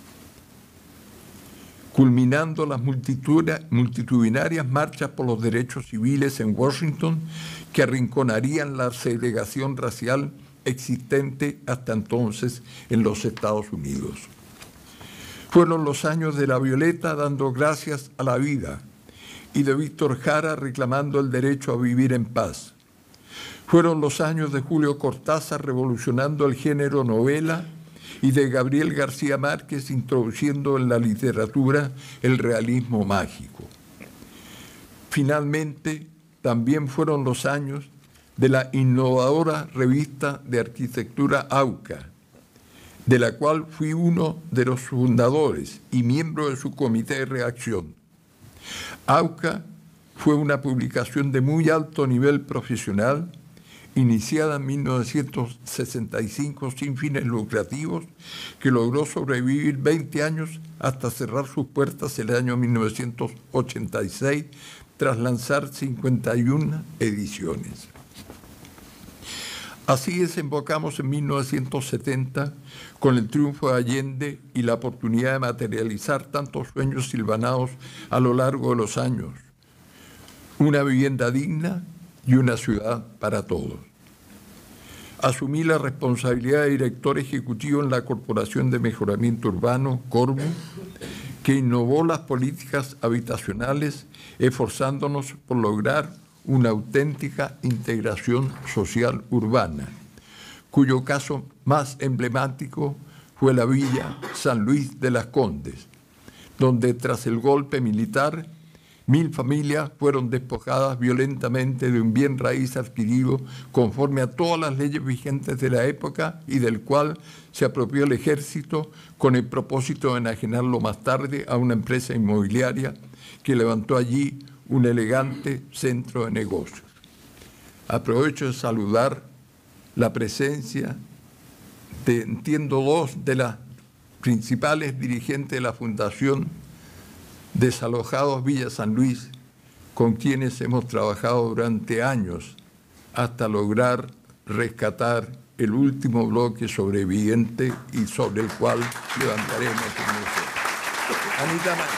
Culminando las multitudinarias marchas por los derechos civiles en Washington que arrinconarían la segregación racial existente hasta entonces en los Estados Unidos. Fueron los años de La Violeta dando gracias a la vida y de Víctor Jara reclamando el derecho a vivir en paz. Fueron los años de Julio Cortázar revolucionando el género novela y de Gabriel García Márquez introduciendo en la literatura el realismo mágico. Finalmente, también fueron los años de la innovadora revista de arquitectura AUCA, de la cual fui uno de los fundadores y miembro de su comité de redacción. AUCA fue una publicación de muy alto nivel profesional, iniciada en mil novecientos sesenta y cinco sin fines lucrativos, que logró sobrevivir veinte años hasta cerrar sus puertas el año mil novecientos ochenta y seis, tras lanzar cincuenta y una ediciones. Así desembocamos en mil novecientos setenta con el triunfo de Allende y la oportunidad de materializar tantos sueños silvanados a lo largo de los años. Una vivienda digna y una ciudad para todos. Asumí la responsabilidad de director ejecutivo en la Corporación de Mejoramiento Urbano, Cormu, que innovó las políticas habitacionales, esforzándonos por lograr una auténtica integración social urbana, cuyo caso más emblemático fue la Villa San Luis de las Condes, donde tras el golpe militar, mil familias fueron despojadas violentamente de un bien raíz adquirido conforme a todas las leyes vigentes de la época y del cual se apropió el ejército con el propósito de enajenarlo más tarde a una empresa inmobiliaria que levantó allí un elegante centro de negocios. Aprovecho de saludar la presencia de, entiendo, dos de las principales dirigentes de la Fundación Desalojados Villa San Luis, con quienes hemos trabajado durante años hasta lograr rescatar el último bloque sobreviviente y sobre el cual levantaremos el museo. Anita María.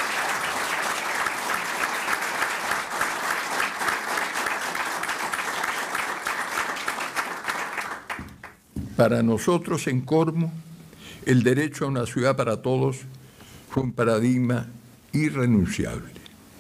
Para nosotros en Cormu, el derecho a una ciudad para todos fue un paradigma irrenunciable.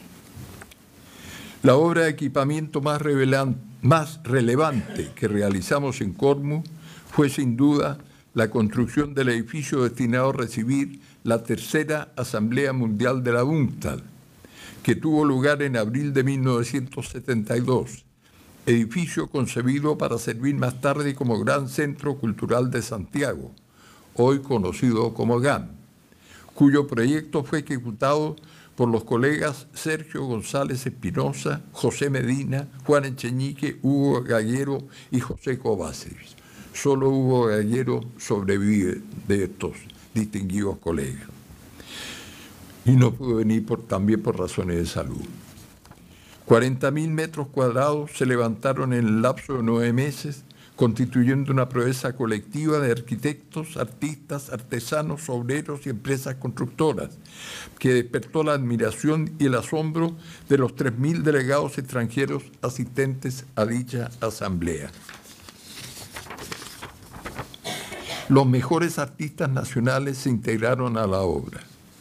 La obra de equipamiento más, más relevante que realizamos en Cormu fue sin duda la construcción del edificio destinado a recibir la tercera Asamblea Mundial de la UNCTAD, que tuvo lugar en abril de mil novecientos setenta y dos, edificio concebido para servir más tarde como Gran Centro Cultural de Santiago, hoy conocido como GAM, cuyo proyecto fue ejecutado por los colegas Sergio González Espinosa, José Medina, Juan Echeñique, Hugo Gallero y José Kovacevic. Solo Hugo Gallero sobrevive de estos distinguidos colegas. Y no pudo venir por, también por razones de salud. cuarenta mil metros cuadrados se levantaron en el lapso de nueve meses constituyendo una proeza colectiva de arquitectos, artistas, artesanos, obreros y empresas constructoras, que despertó la admiración y el asombro de los tres mil delegados extranjeros asistentes a dicha asamblea. Los mejores artistas nacionales se integraron a la obra.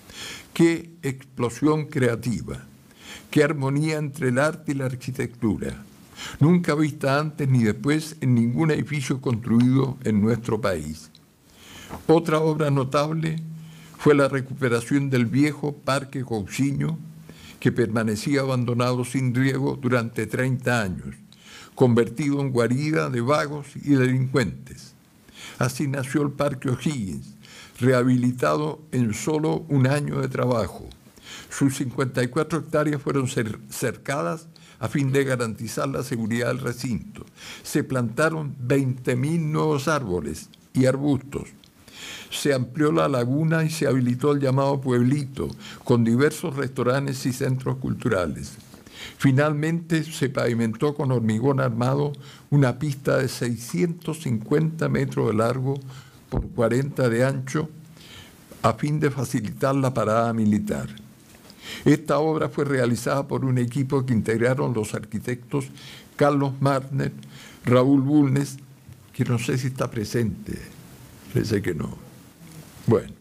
¡Qué explosión creativa! ¡Qué armonía entre el arte y la arquitectura! Nunca vista antes ni después en ningún edificio construido en nuestro país. Otra obra notable fue la recuperación del viejo Parque Cousiño, que permanecía abandonado sin riego durante treinta años, convertido en guarida de vagos y delincuentes. Así nació el Parque O'Higgins, rehabilitado en solo un año de trabajo. Sus cincuenta y cuatro hectáreas fueron cercadas a fin de garantizar la seguridad del recinto. Se plantaron veinte mil nuevos árboles y arbustos. Se amplió la laguna y se habilitó el llamado pueblito, con diversos restaurantes y centros culturales. Finalmente se pavimentó con hormigón armado una pista de seiscientos cincuenta metros de largo por cuarenta de ancho, a fin de facilitar la parada militar. Esta obra fue realizada por un equipo que integraron los arquitectos Carlos Marner, Raúl Bulnes, que no sé si está presente, parece que no. Bueno,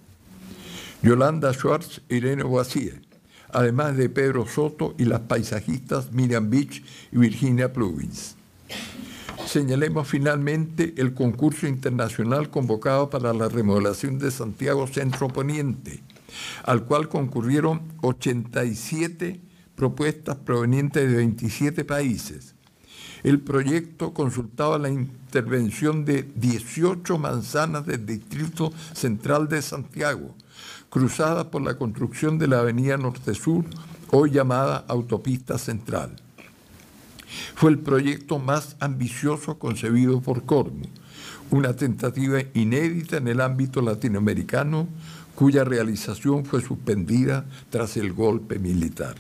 Yolanda Schwartz e Irene Boisier, además de Pedro Soto y las paisajistas Miriam Beach y Virginia Plugins. Señalemos finalmente el concurso internacional convocado para la remodelación de Santiago Centro Poniente, al cual concurrieron ochenta y siete propuestas provenientes de veintisiete países. El proyecto consultaba la intervención de dieciocho manzanas del Distrito Central de Santiago, cruzadas por la construcción de la avenida Norte-Sur, hoy llamada Autopista Central. Fue el proyecto más ambicioso concebido por Cormu, una tentativa inédita en el ámbito latinoamericano, cuya realización fue suspendida tras el golpe militar.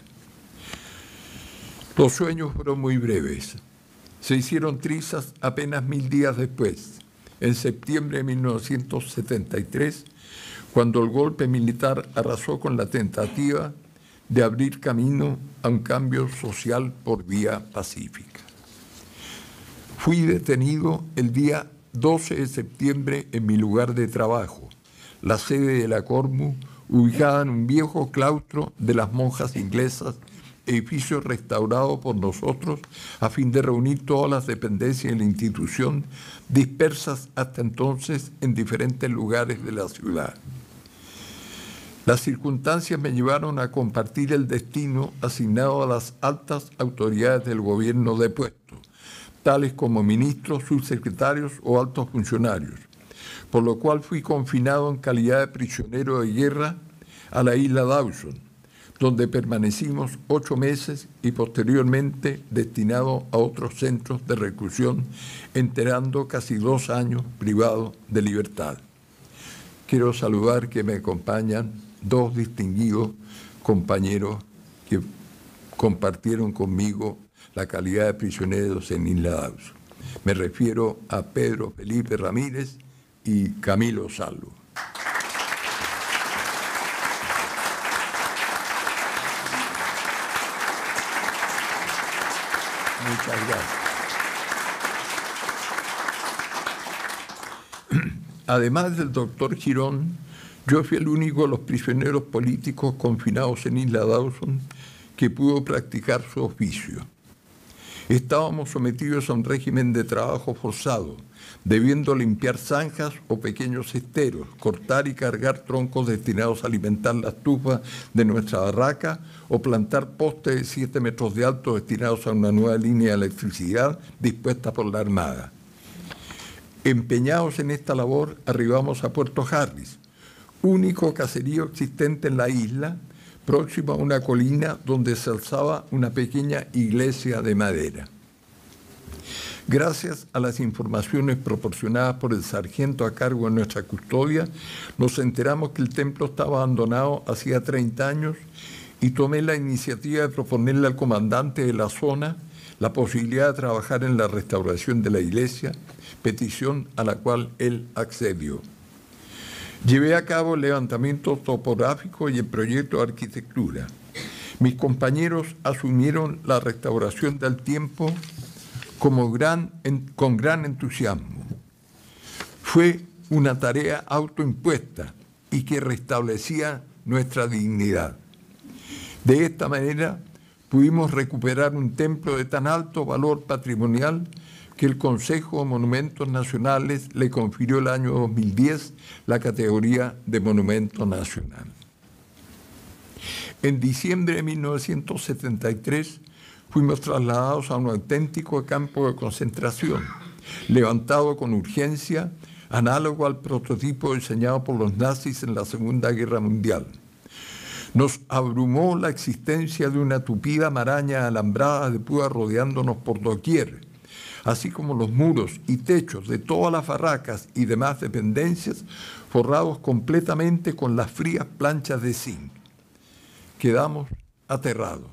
Los sueños fueron muy breves. Se hicieron trizas apenas mil días después, en septiembre de mil novecientos setenta y tres, cuando el golpe militar arrasó con la tentativa de abrir camino a un cambio social por vía pacífica. Fui detenido el día doce de septiembre en mi lugar de trabajo, la sede de la Cormu, ubicada en un viejo claustro de las monjas inglesas, edificio restaurado por nosotros a fin de reunir todas las dependencias de la institución dispersas hasta entonces en diferentes lugares de la ciudad. Las circunstancias me llevaron a compartir el destino asignado a las altas autoridades del gobierno de puesto, tales como ministros, subsecretarios o altos funcionarios, por lo cual fui confinado en calidad de prisionero de guerra a la isla Dawson, donde permanecimos ocho meses y posteriormente destinado a otros centros de reclusión, enterando casi dos años privado de libertad. Quiero saludar que me acompañan dos distinguidos compañeros que compartieron conmigo la calidad de prisioneros en Isla Dawson. Me refiero a Pedro Felipe Ramírez y Camilo Salvo. Muchas gracias. Además del doctor Girón, yo fui el único de los prisioneros políticos confinados en Isla Dawson que pudo practicar su oficio. Estábamos sometidos a un régimen de trabajo forzado, debiendo limpiar zanjas o pequeños esteros, cortar y cargar troncos destinados a alimentar la estufa de nuestra barraca o plantar postes de siete metros de alto destinados a una nueva línea de electricidad dispuesta por la Armada. Empeñados en esta labor, arribamos a Puerto Harris, único caserío existente en la isla, próximo a una colina donde se alzaba una pequeña iglesia de madera. Gracias a las informaciones proporcionadas por el sargento a cargo de nuestra custodia, nos enteramos que el templo estaba abandonado hacía treinta años y tomé la iniciativa de proponerle al comandante de la zona la posibilidad de trabajar en la restauración de la iglesia, petición a la cual él accedió. Llevé a cabo el levantamiento topográfico y el proyecto de arquitectura. Mis compañeros asumieron la restauración del tiempo como gran, en, con gran entusiasmo. Fue una tarea autoimpuesta y que restablecía nuestra dignidad. De esta manera pudimos recuperar un templo de tan alto valor patrimonial que el Consejo de Monumentos Nacionales le confirió el año dos mil diez la categoría de Monumento Nacional. En diciembre de mil novecientos setenta y tres fuimos trasladados a un auténtico campo de concentración, levantado con urgencia, análogo al prototipo diseñado por los nazis en la Segunda Guerra Mundial. Nos abrumó la existencia de una tupida maraña alambrada de púas rodeándonos por doquier, así como los muros y techos de todas las barracas y demás dependencias forrados completamente con las frías planchas de zinc. Quedamos aterrados.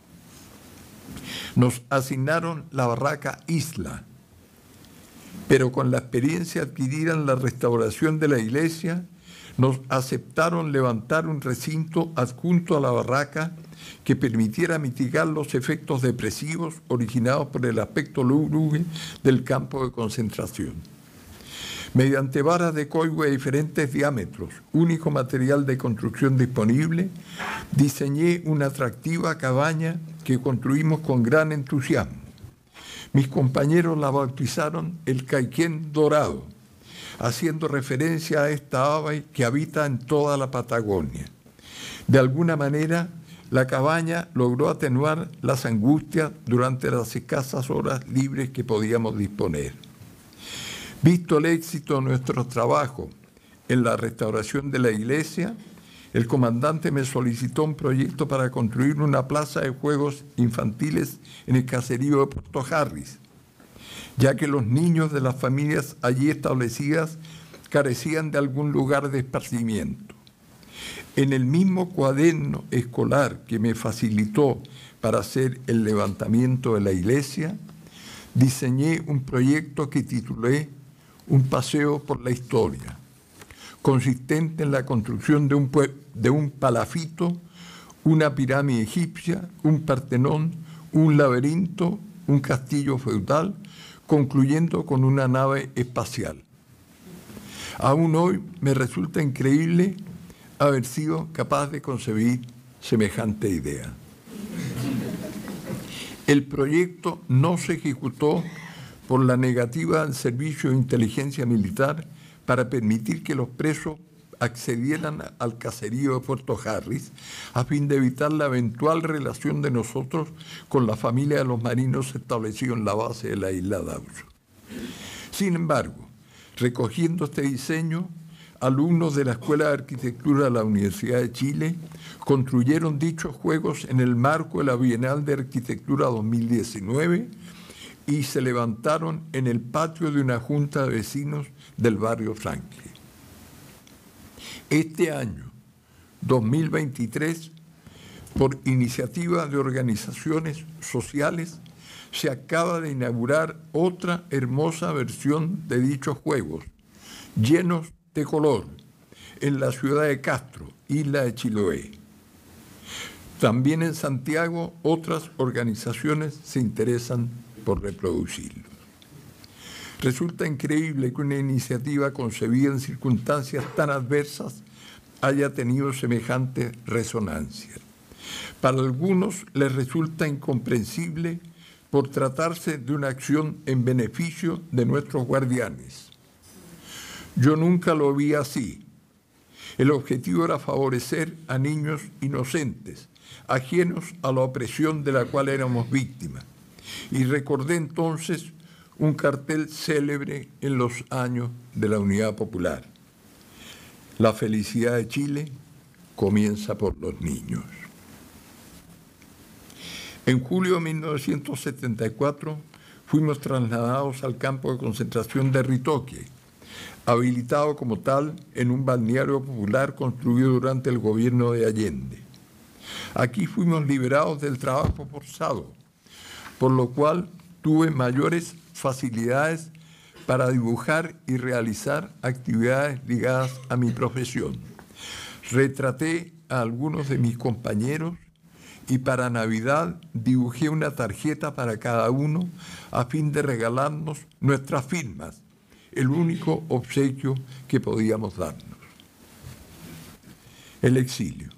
Nos asignaron la barraca Isla, pero con la experiencia adquirida en la restauración de la iglesia, nos aceptaron levantar un recinto adjunto a la barraca que permitiera mitigar los efectos depresivos originados por el aspecto lúgubre del campo de concentración. Mediante varas de coigüe de diferentes diámetros, único material de construcción disponible, diseñé una atractiva cabaña que construimos con gran entusiasmo. Mis compañeros la bautizaron el Caiquén Dorado, haciendo referencia a esta ave que habita en toda la Patagonia. De alguna manera, la cabaña logró atenuar las angustias durante las escasas horas libres que podíamos disponer. Visto el éxito de nuestro trabajo en la restauración de la iglesia, el comandante me solicitó un proyecto para construir una plaza de juegos infantiles en el caserío de Puerto Harris, ya que los niños de las familias allí establecidas carecían de algún lugar de esparcimiento. En el mismo cuaderno escolar que me facilitó para hacer el levantamiento de la iglesia, diseñé un proyecto que titulé Un paseo por la historia, consistente en la construcción de un, de un palafito, una pirámide egipcia, un Partenón, un laberinto, un castillo feudal, concluyendo con una nave espacial. Aún hoy me resulta increíble haber sido capaz de concebir semejante idea. El proyecto no se ejecutó por la negativa al servicio de inteligencia militar para permitir que los presos accedieran al caserío de Puerto Harris a fin de evitar la eventual relación de nosotros con la familia de los marinos establecidos en la base de la isla Dawson. Sin embargo, recogiendo este diseño, alumnos de la Escuela de Arquitectura de la Universidad de Chile construyeron dichos juegos en el marco de la Bienal de Arquitectura dos mil diecinueve y se levantaron en el patio de una junta de vecinos del barrio Franklin. Este año, dos mil veintitrés, por iniciativa de organizaciones sociales, se acaba de inaugurar otra hermosa versión de dichos juegos, llenos de color, en la ciudad de Castro, isla de Chiloé. También en Santiago, otras organizaciones se interesan por reproducirlos. Resulta increíble que una iniciativa concebida en circunstancias tan adversas haya tenido semejante resonancia. Para algunos les resulta incomprensible por tratarse de una acción en beneficio de nuestros guardianes. Yo nunca lo vi así. El objetivo era favorecer a niños inocentes, ajenos a la opresión de la cual éramos víctimas. Y recordé entonces un cartel célebre en los años de la Unidad Popular. La felicidad de Chile comienza por los niños. En julio de mil novecientos setenta y cuatro fuimos trasladados al campo de concentración de Ritoque, habilitado como tal en un balneario popular construido durante el gobierno de Allende. Aquí fuimos liberados del trabajo forzado, por lo cual tuve mayores facilidades para dibujar y realizar actividades ligadas a mi profesión. Retraté a algunos de mis compañeros y para Navidad dibujé una tarjeta para cada uno a fin de regalarnos nuestras firmas, el único obsequio que podíamos darnos. El exilio.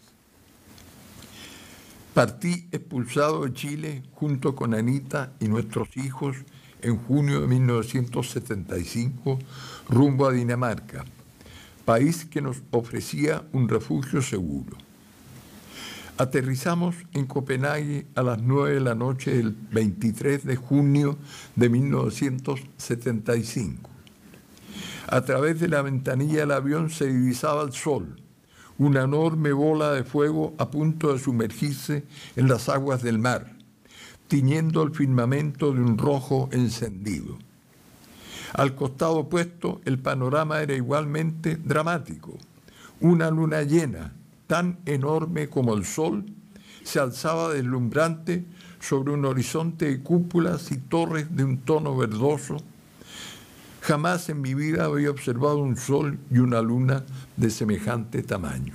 Partí expulsado de Chile junto con Anita y nuestros hijos en junio de mil novecientos setenta y cinco rumbo a Dinamarca, país que nos ofrecía un refugio seguro. Aterrizamos en Copenhague a las nueve de la noche del veintitrés de junio de mil novecientos setenta y cinco. A través de la ventanilla del avión se divisaba el sol, una enorme bola de fuego a punto de sumergirse en las aguas del mar, tiñendo el firmamento de un rojo encendido. Al costado opuesto, el panorama era igualmente dramático. Una luna llena, tan enorme como el sol, se alzaba deslumbrante sobre un horizonte de cúpulas y torres de un tono verdoso. Jamás en mi vida había observado un sol y una luna de semejante tamaño.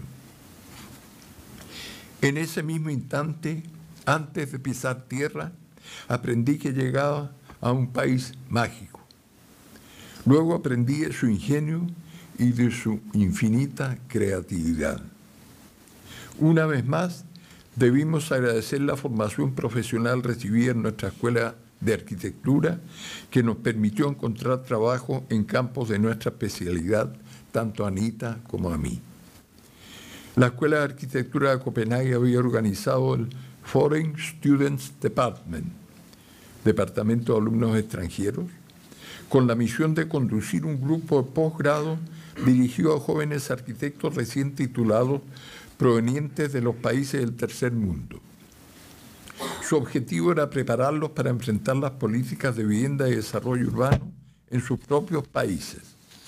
En ese mismo instante, antes de pisar tierra, aprendí que llegaba a un país mágico. Luego aprendí de su ingenio y de su infinita creatividad. Una vez más, debimos agradecer la formación profesional recibida en nuestra escuela de arquitectura, que nos permitió encontrar trabajo en campos de nuestra especialidad, tanto a Anita como a mí. La Escuela de Arquitectura de Copenhague había organizado el Foreign Students Department, Departamento de Alumnos Extranjeros, con la misión de conducir un grupo de posgrado dirigido a jóvenes arquitectos recién titulados provenientes de los países del tercer mundo. Su objetivo era prepararlos para enfrentar las políticas de vivienda y desarrollo urbano en sus propios países.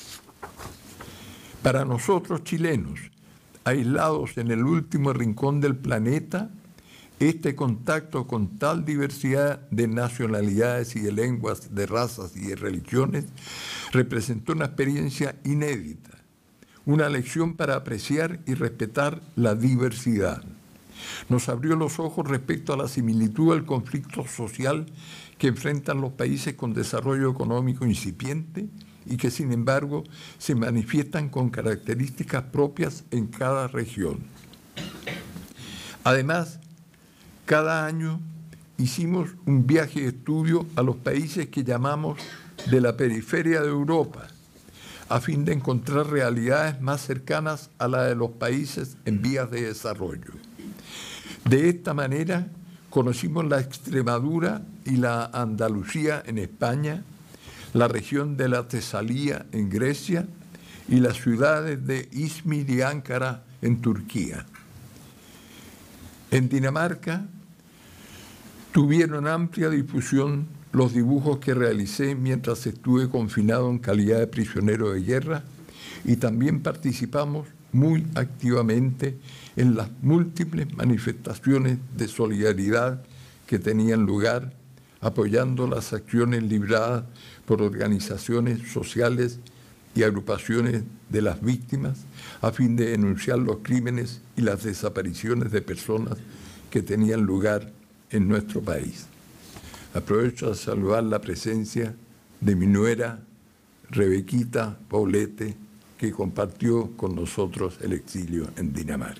Para nosotros chilenos, aislados en el último rincón del planeta, este contacto con tal diversidad de nacionalidades y de lenguas, de razas y de religiones representó una experiencia inédita, una lección para apreciar y respetar la diversidad. Nos abrió los ojos respecto a la similitud del conflicto social que enfrentan los países con desarrollo económico incipiente y que, sin embargo, se manifiestan con características propias en cada región. Además, cada año hicimos un viaje de estudio a los países que llamamos de la periferia de Europa, a fin de encontrar realidades más cercanas a la de los países en vías de desarrollo. De esta manera, conocimos la Extremadura y la Andalucía en España, la región de la Tesalía en Grecia y las ciudades de Izmir y Ankara en Turquía. En Dinamarca tuvieron amplia difusión los dibujos que realicé mientras estuve confinado en calidad de prisionero de guerra y también participamos muy activamente en las múltiples manifestaciones de solidaridad que tenían lugar, apoyando las acciones libradas por organizaciones sociales y agrupaciones de las víctimas a fin de denunciar los crímenes y las desapariciones de personas que tenían lugar en nuestro país. Aprovecho a saludar la presencia de mi nuera, Rebequita Paulete, que compartió con nosotros el exilio en Dinamarca.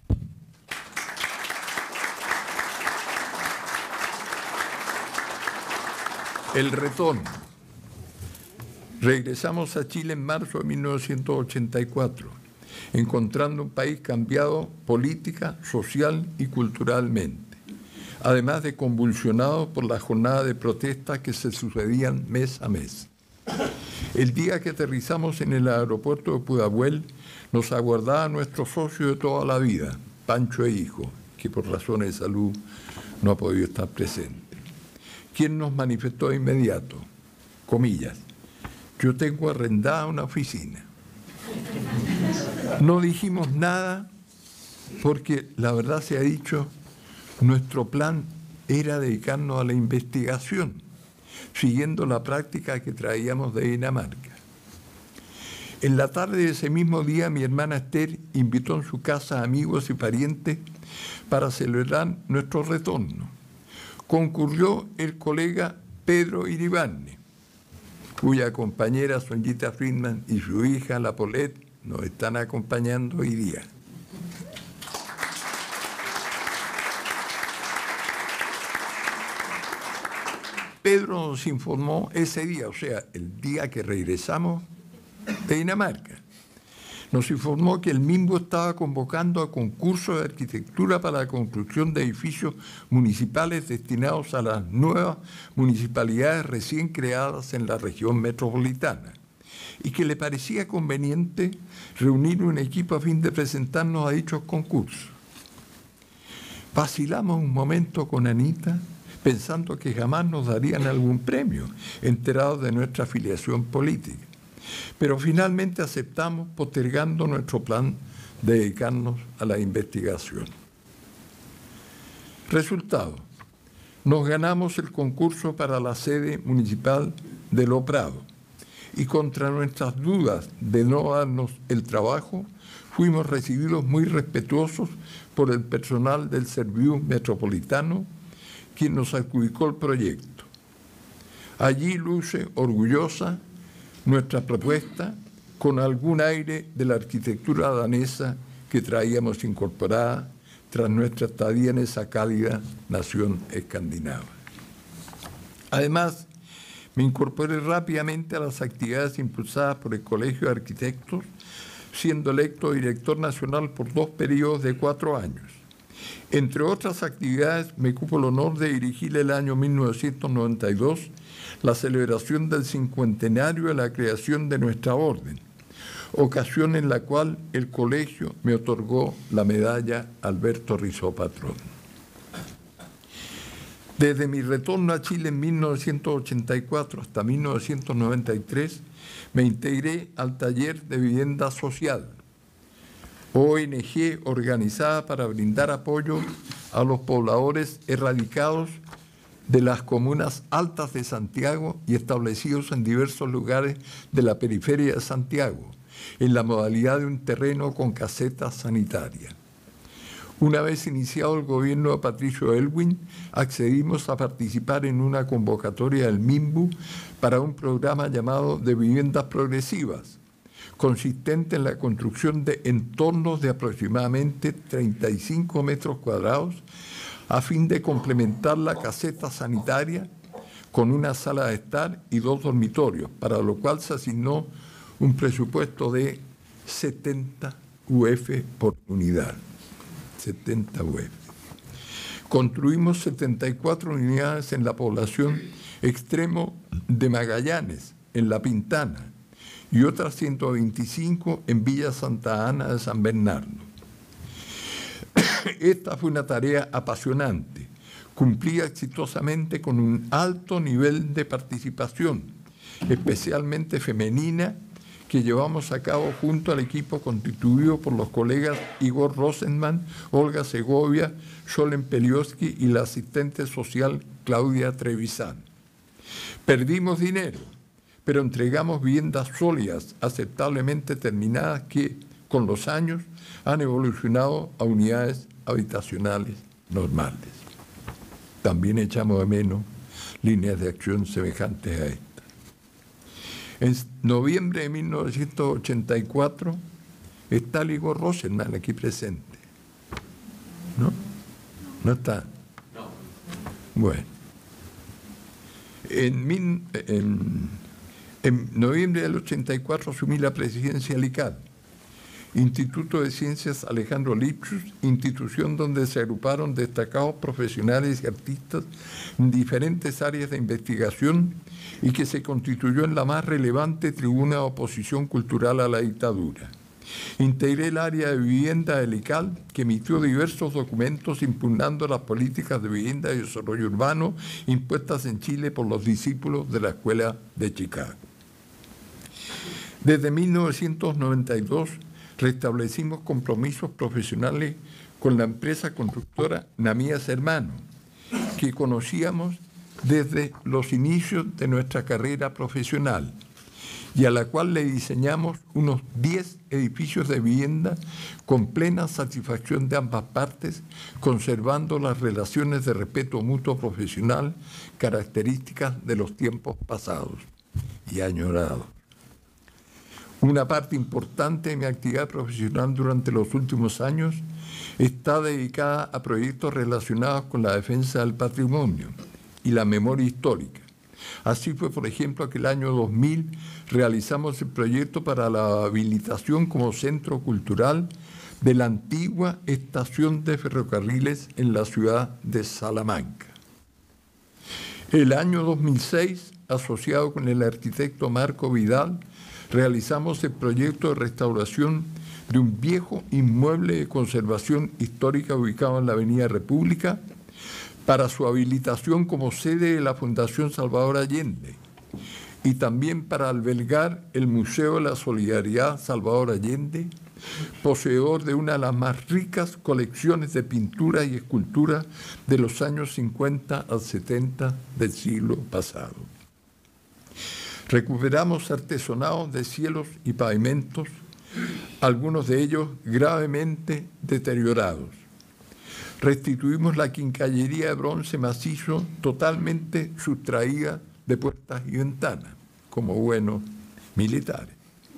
El retorno. Regresamos a Chile en marzo de mil novecientos ochenta y cuatro, encontrando un país cambiado política, social y culturalmente, además de convulsionado por la jornada de protestas que se sucedían mes a mes. El día que aterrizamos en el aeropuerto de Pudahuel, nos aguardaba nuestro socio de toda la vida, Pancho e Hijo, que por razones de salud no ha podido estar presente, quien nos manifestó de inmediato, comillas, yo tengo arrendada una oficina. No dijimos nada porque la verdad se ha dicho, nuestro plan era dedicarnos a la investigación, siguiendo la práctica que traíamos de Dinamarca. En la tarde de ese mismo día, mi hermana Esther invitó en su casa a amigos y parientes para celebrar nuestro retorno. Concurrió el colega Pedro Iribarne, cuya compañera Sonjita Friedman y su hija, la Paulette, nos están acompañando hoy día. Pedro nos informó ese día, o sea, el día que regresamos de Dinamarca. Nos informó que el MIMBU estaba convocando a concursos de arquitectura para la construcción de edificios municipales destinados a las nuevas municipalidades recién creadas en la región metropolitana y que le parecía conveniente reunir un equipo a fin de presentarnos a dichos concursos. Vacilamos un momento con Anita pensando que jamás nos darían algún premio, enterados de nuestra afiliación política. Pero finalmente aceptamos, postergando nuestro plan de dedicarnos a la investigación. Resultado: nos ganamos el concurso para la sede municipal de Lo Prado y contra nuestras dudas de no darnos el trabajo, fuimos recibidos muy respetuosos por el personal del Serviu Metropolitano, quien nos adjudicó el proyecto. Allí luce orgullosa nuestra propuesta, con algún aire de la arquitectura danesa que traíamos incorporada tras nuestra estadía en esa cálida nación escandinava. Además, me incorporé rápidamente a las actividades impulsadas por el Colegio de Arquitectos, siendo electo director nacional por dos periodos de cuatro años. Entre otras actividades, me cupo el honor de dirigir el año mil novecientos noventa y dos la celebración del cincuentenario de la creación de nuestra orden, ocasión en la cual el colegio me otorgó la medalla Alberto Rizó Patrón. Desde mi retorno a Chile en mil novecientos ochenta y cuatro hasta mil novecientos noventa y tres, me integré al taller de vivienda social, O N G organizada para brindar apoyo a los pobladores erradicados de las comunas altas de Santiago y establecidos en diversos lugares de la periferia de Santiago, en la modalidad de un terreno con caseta sanitaria. Una vez iniciado el gobierno de Patricio Aylwin, accedimos a participar en una convocatoria del MIMBU para un programa llamado de viviendas progresivas, consistente en la construcción de entornos de aproximadamente treinta y cinco metros cuadrados a fin de complementar la caseta sanitaria con una sala de estar y dos dormitorios, para lo cual se asignó un presupuesto de setenta U F por unidad. setenta U F. Construimos setenta y cuatro unidades en la población extremo de Magallanes, en La Pintana, y otras ciento veinticinco en Villa Santa Ana de San Bernardo. Esta fue una tarea apasionante, cumplida exitosamente con un alto nivel de participación, especialmente femenina, que llevamos a cabo junto al equipo constituido por los colegas Igor Rosenman, Olga Segovia, Solen Pelioski y la asistente social Claudia Trevisan. Perdimos dinero, pero entregamos viviendas sólidas, aceptablemente terminadas, que con los años han evolucionado a unidades habitacionales normales. También echamos de menos líneas de acción semejantes a esta. En noviembre de mil novecientos ochenta y cuatro está Igor Rosenman aquí presente. ¿No? ¿No está? No. Bueno. En, mil, en, en noviembre del ochenta y cuatro asumí la presidencia del I C A D, Instituto de Ciencias Alejandro Lipschutz, institución donde se agruparon destacados profesionales y artistas en diferentes áreas de investigación y que se constituyó en la más relevante tribuna de oposición cultural a la dictadura. Integré el área de vivienda del I C A L, que emitió diversos documentos impugnando las políticas de vivienda y desarrollo urbano impuestas en Chile por los discípulos de la Escuela de Chicago. Desde mil novecientos noventa y dos restablecimos compromisos profesionales con la empresa constructora Namías Hermanos, que conocíamos desde los inicios de nuestra carrera profesional y a la cual le diseñamos unos diez edificios de vivienda con plena satisfacción de ambas partes, conservando las relaciones de respeto mutuo profesional características de los tiempos pasados y añorados. Una parte importante de mi actividad profesional durante los últimos años está dedicada a proyectos relacionados con la defensa del patrimonio y la memoria histórica. Así fue, por ejemplo, que el año dos mil realizamos el proyecto para la habilitación como centro cultural de la antigua estación de ferrocarriles en la ciudad de Salamanca. El año dos mil seis, asociado con el arquitecto Marco Vidal, realizamos el proyecto de restauración de un viejo inmueble de conservación histórica ubicado en la Avenida República para su habilitación como sede de la Fundación Salvador Allende y también para albergar el Museo de la Solidaridad Salvador Allende, poseedor de una de las más ricas colecciones de pintura y escultura de los años cincuenta al setenta del siglo pasado. Recuperamos artesonados de cielos y pavimentos, algunos de ellos gravemente deteriorados. Restituimos la quincallería de bronce macizo totalmente sustraída de puertas y ventanas, como buenos militares.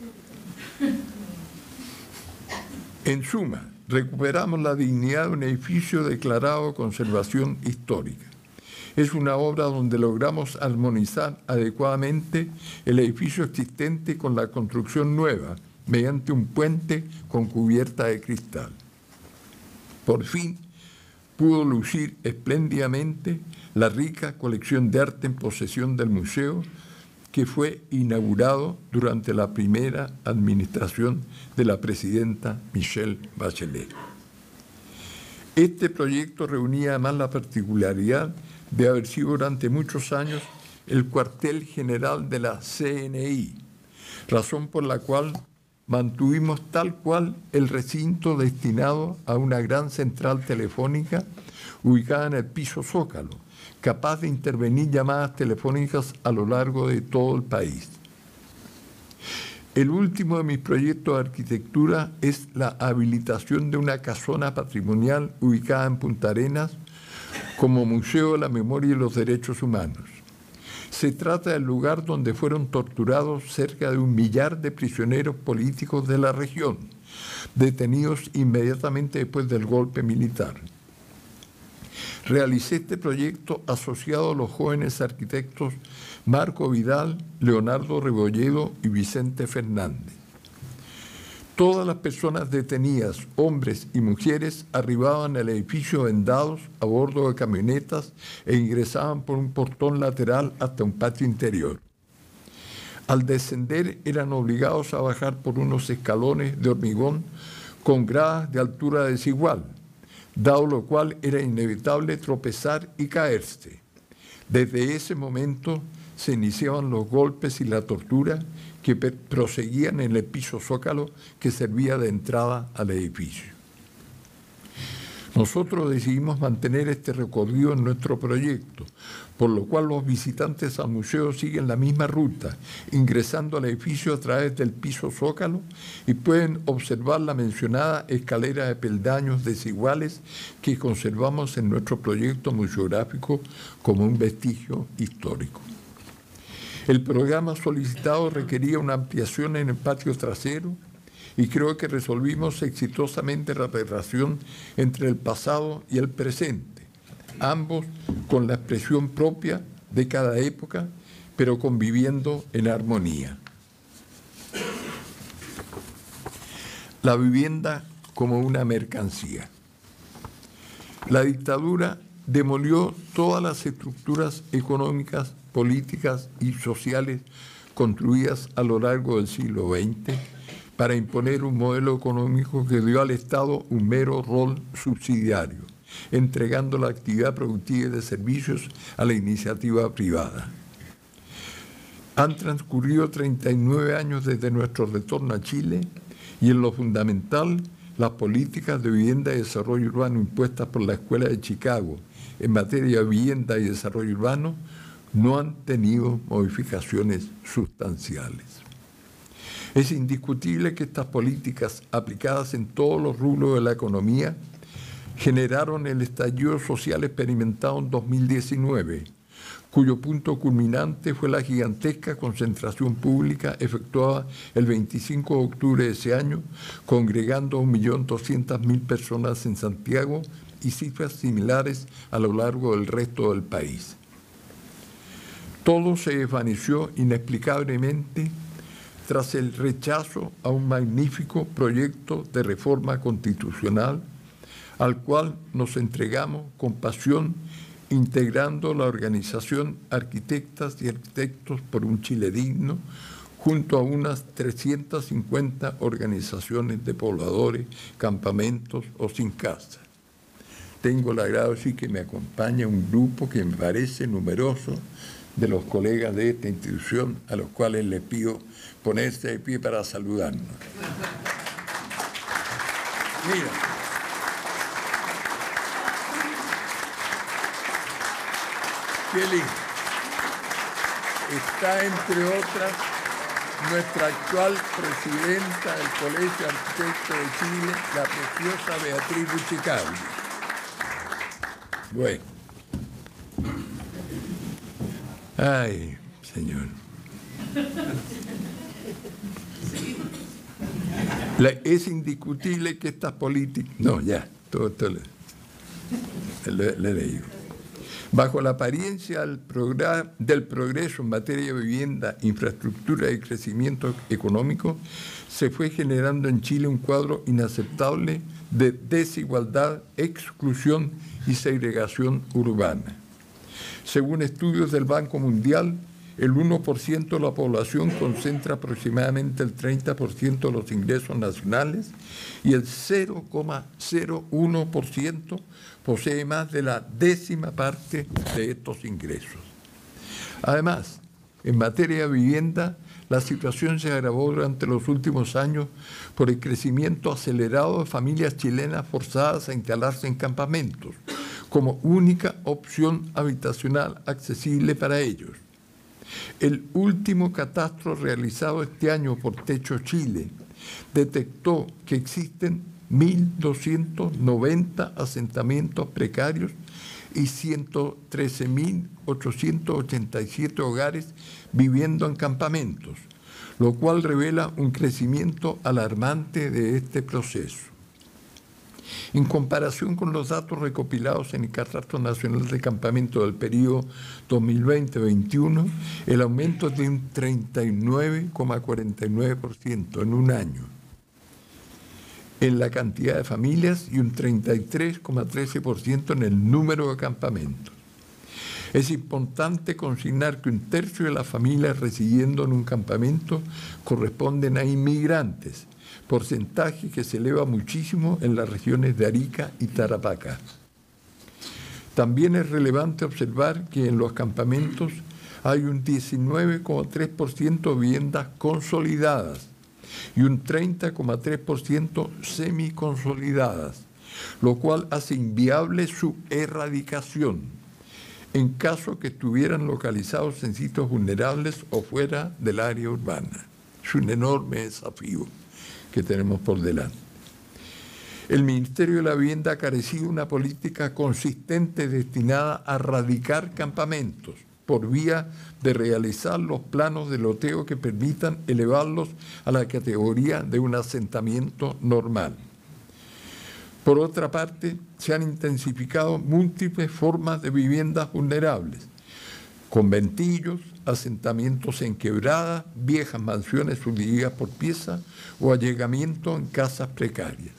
En suma, recuperamos la dignidad de un edificio declarado de conservación histórica. Es una obra donde logramos armonizar adecuadamente el edificio existente con la construcción nueva, mediante un puente con cubierta de cristal. Por fin, pudo lucir espléndidamente la rica colección de arte en posesión del museo, que fue inaugurado durante la primera administración de la presidenta Michelle Bachelet. Este proyecto reunía además la particularidad de haber sido durante muchos años el cuartel general de la C N I, razón por la cual mantuvimos tal cual el recinto destinado a una gran central telefónica ubicada en el piso Zócalo, capaz de intervenir llamadas telefónicas a lo largo de todo el país. El último de mis proyectos de arquitectura es la habilitación de una casona patrimonial ubicada en Punta Arenas como Museo de la Memoria y los Derechos Humanos. Se trata del lugar donde fueron torturados cerca de un millar de prisioneros políticos de la región, detenidos inmediatamente después del golpe militar. Realicé este proyecto asociado a los jóvenes arquitectos Marco Vidal, Leonardo Rebolledo y Vicente Fernández. Todas las personas detenidas, hombres y mujeres, arribaban al edificio vendados a bordo de camionetas e ingresaban por un portón lateral hasta un patio interior. Al descender eran obligados a bajar por unos escalones de hormigón con gradas de altura desigual, dado lo cual era inevitable tropezar y caerse. Desde ese momento se iniciaban los golpes y la tortura que proseguían en el piso Zócalo que servía de entrada al edificio. Nosotros decidimos mantener este recorrido en nuestro proyecto, por lo cual los visitantes al museo siguen la misma ruta, ingresando al edificio a través del piso Zócalo y pueden observar la mencionada escalera de peldaños desiguales que conservamos en nuestro proyecto museográfico como un vestigio histórico. El programa solicitado requería una ampliación en el patio trasero y creo que resolvimos exitosamente la relación entre el pasado y el presente, ambos con la expresión propia de cada época, pero conviviendo en armonía. La vivienda como una mercancía. La dictadura demolió todas las estructuras económicas, políticas y sociales construidas a lo largo del siglo veinte para imponer un modelo económico que dio al Estado un mero rol subsidiario, entregando la actividad productiva y de servicios a la iniciativa privada. Han transcurrido treinta y nueve años desde nuestro retorno a Chile y en lo fundamental, las políticas de vivienda y desarrollo urbano impuestas por la Escuela de Chicago en materia de vivienda y desarrollo urbano no han tenido modificaciones sustanciales. Es indiscutible que estas políticas aplicadas en todos los rubros de la economía generaron el estallido social experimentado en dos mil diecinueve, cuyo punto culminante fue la gigantesca concentración pública efectuada el veinticinco de octubre de ese año, congregando a un millón doscientas mil personas en Santiago y cifras similares a lo largo del resto del país. Todo se desvaneció inexplicablemente tras el rechazo a un magnífico proyecto de reforma constitucional al cual nos entregamos con pasión, integrando la organización Arquitectas y Arquitectos por un Chile Digno, junto a unas trescientas cincuenta organizaciones de pobladores, campamentos o sin casa. Tengo el agrado de decir que me acompaña un grupo que me parece numeroso de los colegas de esta institución, a los cuales les pido ponerse de pie para saludarnos. Mira. Qué lindo. Está, entre otras, nuestra actual presidenta del Colegio de Arquitectos de Chile, la preciosa Beatriz Buchicabli. Bueno. Ay, señor. La, es indiscutible que estas políticas... No, ya, todo esto le, le, le digo. Bajo la apariencia del, del progreso en materia de vivienda, infraestructura y crecimiento económico, se fue generando en Chile un cuadro inaceptable de desigualdad, exclusión y segregación urbana. Según estudios del Banco Mundial, el uno por ciento de la población concentra aproximadamente el treinta por ciento de los ingresos nacionales y el cero coma cero uno por ciento posee más de la décima parte de estos ingresos. Además, en materia de vivienda, la situación se agravó durante los últimos años por el crecimiento acelerado de familias chilenas forzadas a instalarse en campamentos, como única opción habitacional accesible para ellos. El último catastro realizado este año por Techo Chile detectó que existen mil doscientos noventa asentamientos precarios y ciento trece mil ochocientos ochenta y siete hogares viviendo en campamentos, lo cual revela un crecimiento alarmante de este proceso. En comparación con los datos recopilados en el Catastro Nacional de Campamento del periodo dos mil veinte veintiuno, el aumento es de un treinta y nueve coma cuarenta y nueve por ciento en un año en la cantidad de familias y un treinta y tres coma trece por ciento en el número de campamentos. Es importante consignar que un tercio de las familias residiendo en un campamento corresponden a inmigrantes, porcentaje que se eleva muchísimo en las regiones de Arica y Tarapacá. También es relevante observar que en los campamentos hay un diecinueve coma tres por ciento de viviendas consolidadas y un treinta coma tres por ciento semiconsolidadas, lo cual hace inviable su erradicación en caso que estuvieran localizados en sitios vulnerables o fuera del área urbana. Es un enorme desafío que tenemos por delante. El Ministerio de la Vivienda ha carecido de una política consistente destinada a erradicar campamentos por vía de realizar los planos de loteo que permitan elevarlos a la categoría de un asentamiento normal. Por otra parte, se han intensificado múltiples formas de viviendas vulnerables, conventillos, asentamientos en quebradas, viejas mansiones subdivididas por pieza o allegamiento en casas precarias.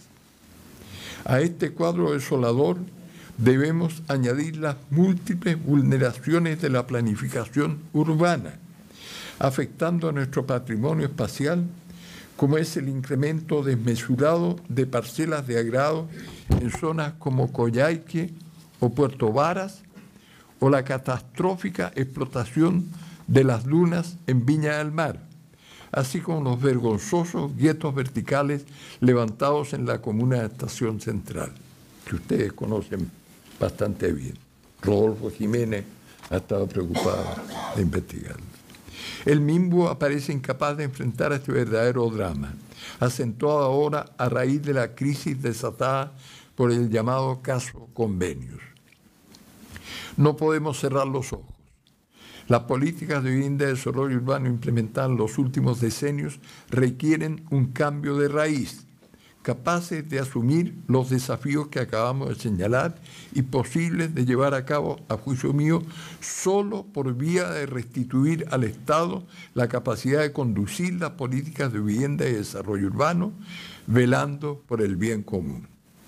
A este cuadro desolador debemos añadir las múltiples vulneraciones de la planificación urbana, afectando a nuestro patrimonio espacial, como es el incremento desmesurado de parcelas de agrado en zonas como Coyhaique o Puerto Varas, o la catastrófica explotación de las dunas en Viña del Mar, así como los vergonzosos guetos verticales levantados en la comuna de Estación Central, que ustedes conocen bastante bien. Rodolfo Jiménez ha estado preocupado de investigarlo. El Minbu aparece incapaz de enfrentar este verdadero drama, acentuado ahora a raíz de la crisis desatada por el llamado caso Convenios. No podemos cerrar los ojos. Las políticas de vivienda y desarrollo urbano implementadas en los últimos decenios requieren un cambio de raíz, capaces de asumir los desafíos que acabamos de señalar y posibles de llevar a cabo, a juicio mío, solo por vía de restituir al Estado la capacidad de conducir las políticas de vivienda y desarrollo urbano, velando por el bien común.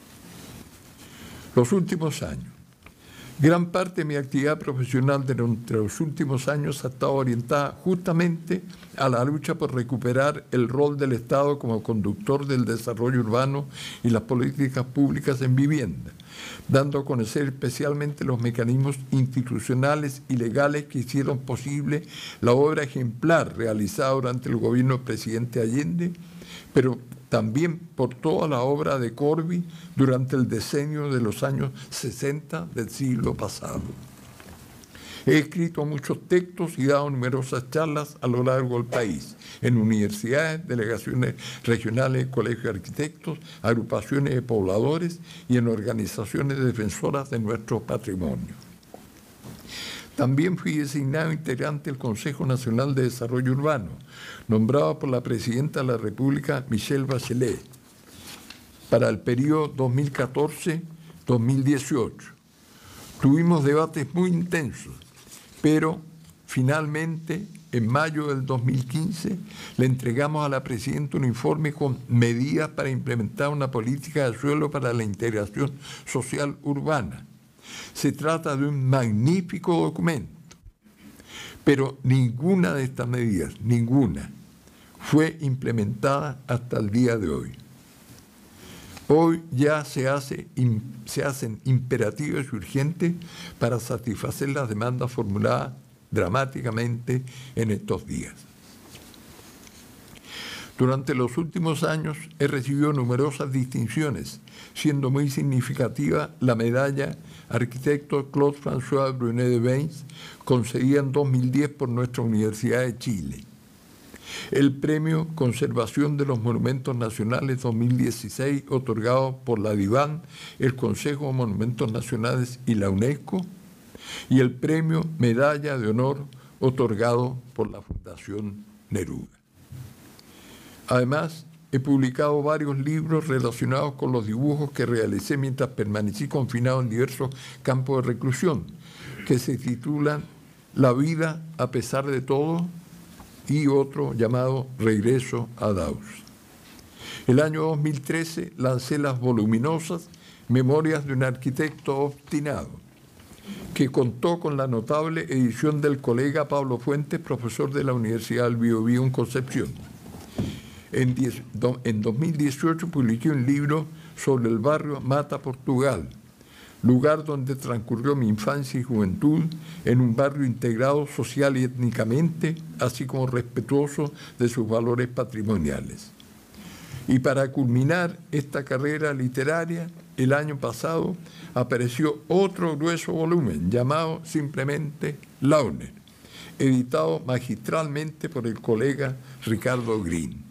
Los últimos años. Gran parte de mi actividad profesional durante los últimos años ha estado orientada justamente a la lucha por recuperar el rol del Estado como conductor del desarrollo urbano y las políticas públicas en vivienda, dando a conocer especialmente los mecanismos institucionales y legales que hicieron posible la obra ejemplar realizada durante el gobierno del presidente Allende, pero también por toda la obra de Corby durante el decenio de los años sesenta del siglo pasado. He escrito muchos textos y dado numerosas charlas a lo largo del país, en universidades, delegaciones regionales, colegios de arquitectos, agrupaciones de pobladores y en organizaciones defensoras de nuestro patrimonio. También fui designado integrante del Consejo Nacional de Desarrollo Urbano, nombrado por la Presidenta de la República, Michelle Bachelet, para el periodo dos mil catorce a dos mil dieciocho. Tuvimos debates muy intensos, pero finalmente, en mayo del dos mil quince, le entregamos a la Presidenta un informe con medidas para implementar una política de suelo para la integración social urbana. Se trata de un magnífico documento, pero ninguna de estas medidas, ninguna, fue implementada hasta el día de hoy. Hoy ya se, hace, se hacen imperativos y urgentes para satisfacer las demandas formuladas dramáticamente en estos días. Durante los últimos años he recibido numerosas distinciones, siendo muy significativa la medalla Arquitecto Claude François Brunet de Bains, concedida en dos mil diez por nuestra Universidad de Chile. El premio Conservación de los Monumentos Nacionales dos mil dieciséis, otorgado por la DIVAN, el Consejo de Monumentos Nacionales y la UNESCO, y el premio Medalla de Honor, otorgado por la Fundación Neruda. Además, he publicado varios libros relacionados con los dibujos que realicé mientras permanecí confinado en diversos campos de reclusión, que se titulan La vida a pesar de todo y otro llamado Regreso a Daus. El año dos mil trece lancé las voluminosas Memorias de un arquitecto obstinado, que contó con la notable edición del colega Pablo Fuentes, profesor de la Universidad del Biobío en Concepción. En, diez, do, en dos mil dieciocho publiqué un libro sobre el barrio Mata, Portugal, lugar donde transcurrió mi infancia y juventud, en un barrio integrado social y étnicamente, así como respetuoso de sus valores patrimoniales. Y para culminar esta carrera literaria, el año pasado apareció otro grueso volumen llamado simplemente Launer, editado magistralmente por el colega Ricardo Green.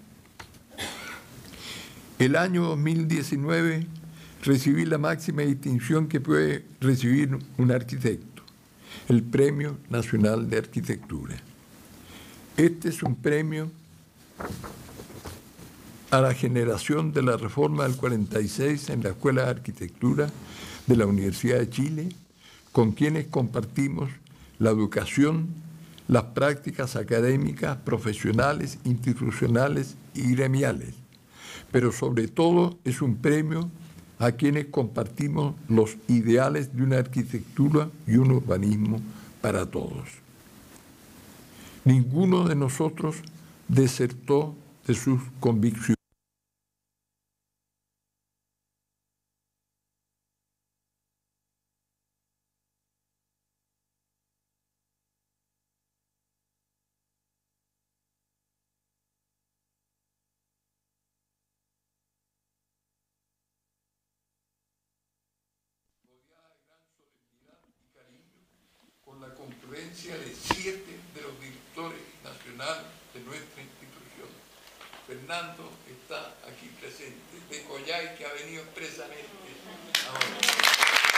El año dos mil diecinueve recibí la máxima distinción que puede recibir un arquitecto, el Premio Nacional de Arquitectura. Este es un premio a la generación de la reforma del cuarenta y seis en la Escuela de Arquitectura de la Universidad de Chile, con quienes compartimos la educación, las prácticas académicas, profesionales, institucionales y gremiales. Pero sobre todo es un premio a quienes compartimos los ideales de una arquitectura y un urbanismo para todos. Ninguno de nosotros desertó de sus convicciones. concurrencia de siete de los directores nacionales de nuestra institución. Fernando está aquí presente, de Coyhai, que ha venido expresamente ahora.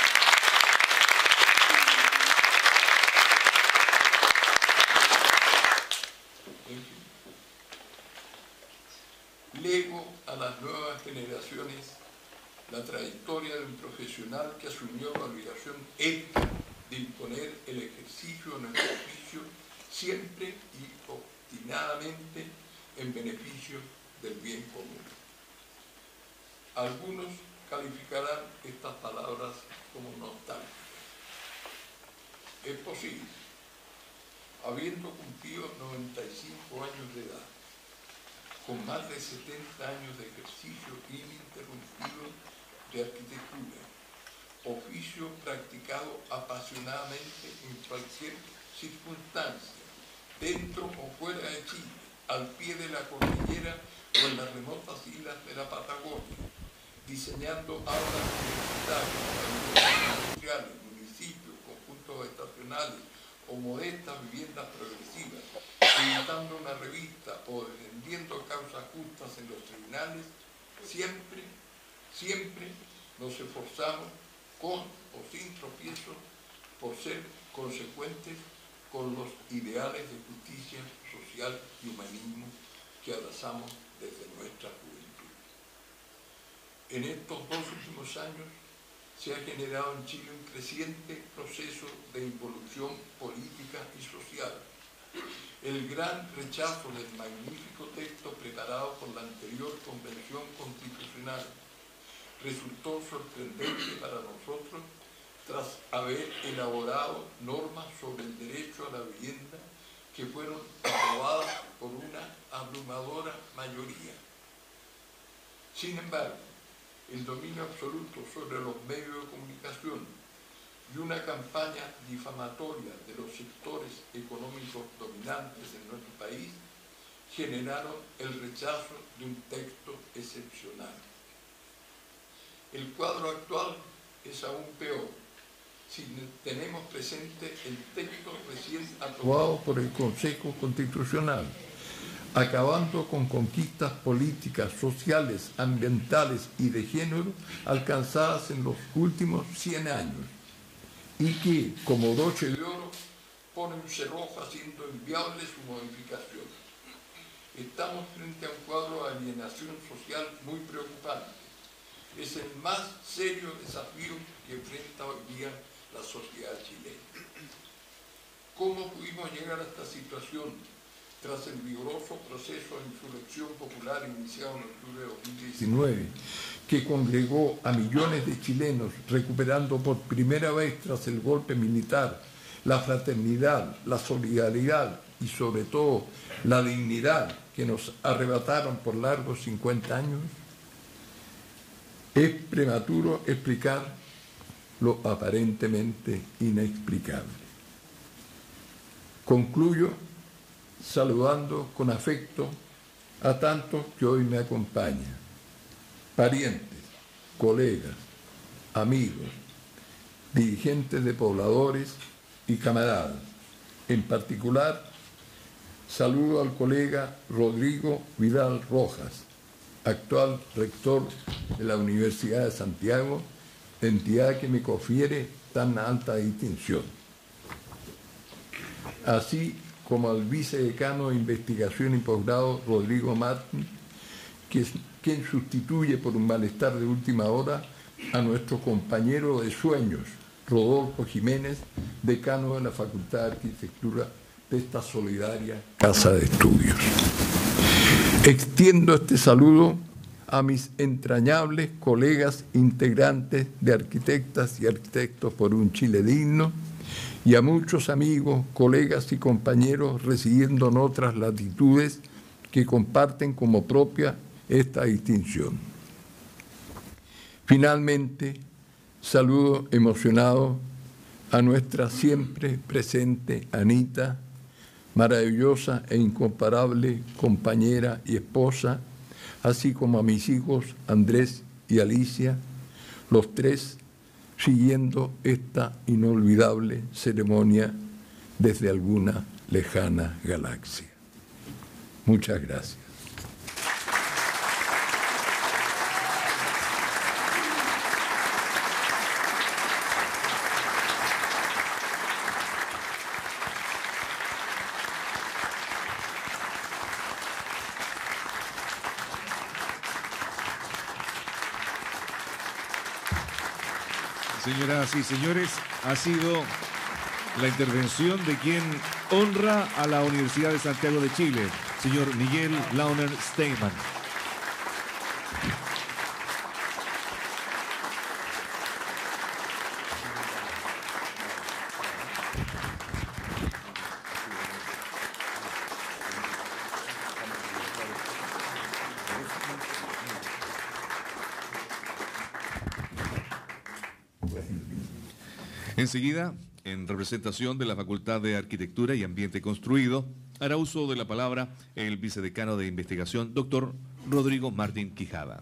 En fin. Lego a las nuevas generaciones la trayectoria de un profesional que asumió la obligación ética de imponer el ejercicio de nuestro oficio siempre y obstinadamente en beneficio del bien común. Algunos calificarán estas palabras como nostálgicas. Es posible, habiendo cumplido noventa y cinco años de edad, con más de setenta años de ejercicio ininterrumpido de arquitectura, oficio practicado apasionadamente en cualquier circunstancia, dentro o fuera de Chile, al pie de la cordillera o en las remotas islas de la Patagonia, diseñando aulas universitarias, industriales, municipios, conjuntos estacionales o modestas viviendas progresivas, editando una revista o defendiendo causas justas en los tribunales, siempre, siempre nos esforzamos con o sin tropiezo por ser consecuentes con los ideales de justicia social y humanismo que abrazamos desde nuestra juventud. En estos dos últimos años se ha generado en Chile un creciente proceso de involución política y social. El gran rechazo del magnífico texto preparado por la anterior Convención Constitucional resultó sorprendente para nosotros tras haber elaborado normas sobre el derecho a la vivienda que fueron aprobadas por una abrumadora mayoría. Sin embargo, el dominio absoluto sobre los medios de comunicación y una campaña difamatoria de los sectores económicos dominantes en nuestro país generaron el rechazo de un texto excepcional. El cuadro actual es aún peor si tenemos presente el texto recién aprobado por el Consejo Constitucional, acabando con conquistas políticas, sociales, ambientales y de género alcanzadas en los últimos cien años, y que, como broche de oro, pone un cerrojo haciendo inviable su modificación. Estamos frente a un cuadro de alienación social muy preocupante. Es el más serio desafío que enfrenta hoy día la sociedad chilena. ¿Cómo pudimos llegar a esta situación tras el vigoroso proceso de insurrección popular iniciado en octubre de dos mil diecinueve, que congregó a millones de chilenos, recuperando por primera vez tras el golpe militar la fraternidad, la solidaridad y sobre todo la dignidad que nos arrebataron por largos cincuenta años? Es prematuro explicar lo aparentemente inexplicable. Concluyo saludando con afecto a tantos que hoy me acompañan, parientes, colegas, amigos, dirigentes de pobladores y camaradas. En particular, saludo al colega Rodrigo Vidal Rojas, actual rector de la Universidad de Santiago, entidad que me confiere tan alta distinción. Así como al vicedecano de Investigación y Posgrado, Rodrigo Martín, que es quien sustituye por un malestar de última hora a nuestro compañero de sueños, Rodolfo Jiménez, decano de la Facultad de Arquitectura de esta solidaria Casa de Estudios. Extiendo este saludo a mis entrañables colegas integrantes de Arquitectas y Arquitectos por un Chile Digno y a muchos amigos, colegas y compañeros residiendo en otras latitudes que comparten como propia esta distinción. Finalmente, saludo emocionado a nuestra siempre presente Anita, maravillosa e incomparable compañera y esposa, así como a mis hijos Andrés y Alicia, los tres siguiendo esta inolvidable ceremonia desde alguna lejana galaxia. Muchas gracias. Señoras y señores, ha sido la intervención de quien honra a la Universidad de Santiago de Chile, señor Miguel Launer Steinman. Enseguida, en representación de la Facultad de Arquitectura y Ambiente Construido, hará uso de la palabra el vicedecano de investigación, doctor Rodrigo Martín Quijada.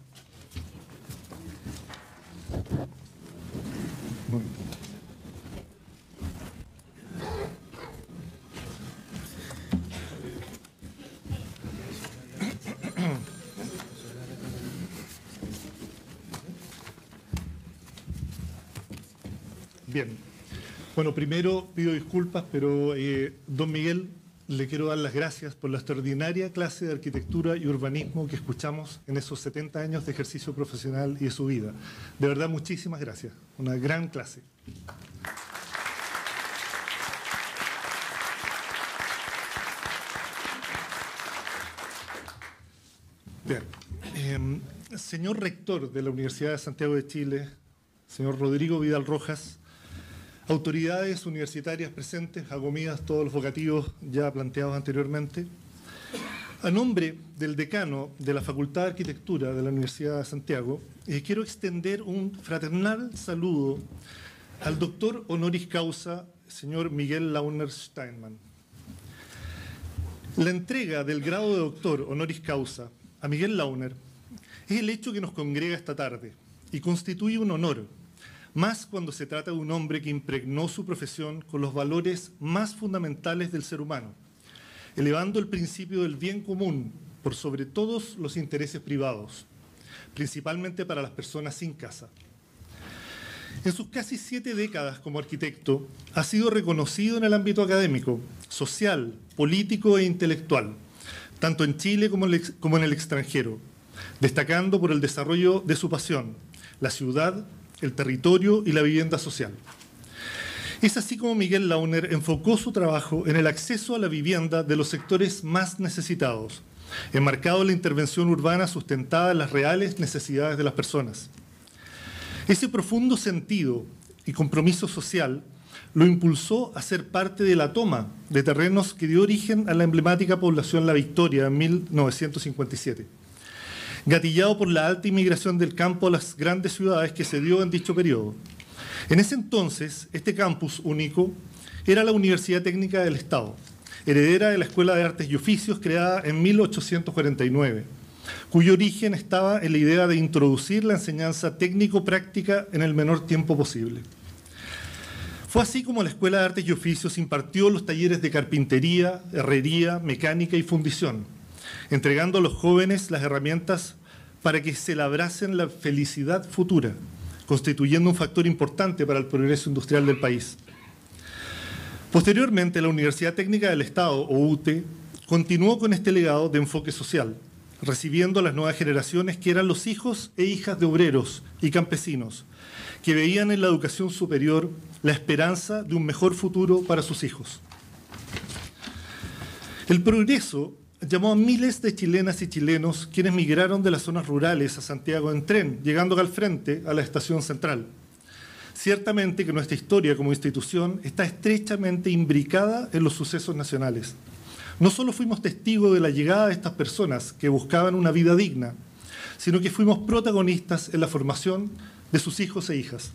Bien. Bueno, primero pido disculpas, pero eh, don Miguel, le quiero dar las gracias por la extraordinaria clase de arquitectura y urbanismo que escuchamos en esos setenta años de ejercicio profesional y de su vida. De verdad, muchísimas gracias. Una gran clase. Bien. Eh, señor rector de la Universidad de Santiago de Chile, señor Rodrigo Vidal Rojas, autoridades universitarias presentes, agomidas todos los vocativos ya planteados anteriormente. A nombre del decano de la Facultad de Arquitectura de la Universidad de Santiago, eh, quiero extender un fraternal saludo al doctor honoris causa, señor Miguel Launer Steinman. La entrega del grado de doctor honoris causa a Miguel Launer es el hecho que nos congrega esta tarde y constituye un honor, más cuando se trata de un hombre que impregnó su profesión con los valores más fundamentales del ser humano, elevando el principio del bien común por sobre todos los intereses privados, principalmente para las personas sin casa. En sus casi siete décadas como arquitecto, ha sido reconocido en el ámbito académico, social, político e intelectual, tanto en Chile como en el extranjero, destacando por el desarrollo de su pasión, la ciudad, el territorio y la vivienda social. Es así como Miguel Launer enfocó su trabajo en el acceso a la vivienda de los sectores más necesitados, enmarcado en la intervención urbana sustentada en las reales necesidades de las personas. Ese profundo sentido y compromiso social lo impulsó a ser parte de la toma de terrenos que dio origen a la emblemática población La Victoria en mil novecientos cincuenta y siete. Gatillado por la alta inmigración del campo a las grandes ciudades que se dio en dicho periodo. En ese entonces, este campus único era la Universidad Técnica del Estado, heredera de la Escuela de Artes y Oficios creada en mil ochocientos cuarenta y nueve, cuyo origen estaba en la idea de introducir la enseñanza técnico-práctica en el menor tiempo posible. Fue así como la Escuela de Artes y Oficios impartió los talleres de carpintería, herrería, mecánica y fundición, entregando a los jóvenes las herramientas para que se labrasen la felicidad futura, constituyendo un factor importante para el progreso industrial del país. Posteriormente, la Universidad Técnica del Estado, o U T E, continuó con este legado de enfoque social, recibiendo a las nuevas generaciones que eran los hijos e hijas de obreros y campesinos, que veían en la educación superior la esperanza de un mejor futuro para sus hijos. El progreso llamó a miles de chilenas y chilenos quienes migraron de las zonas rurales a Santiago en tren, llegando al frente a la estación central. Ciertamente que nuestra historia como institución está estrechamente imbricada en los sucesos nacionales. No solo fuimos testigos de la llegada de estas personas que buscaban una vida digna, sino que fuimos protagonistas en la formación de sus hijos e hijas.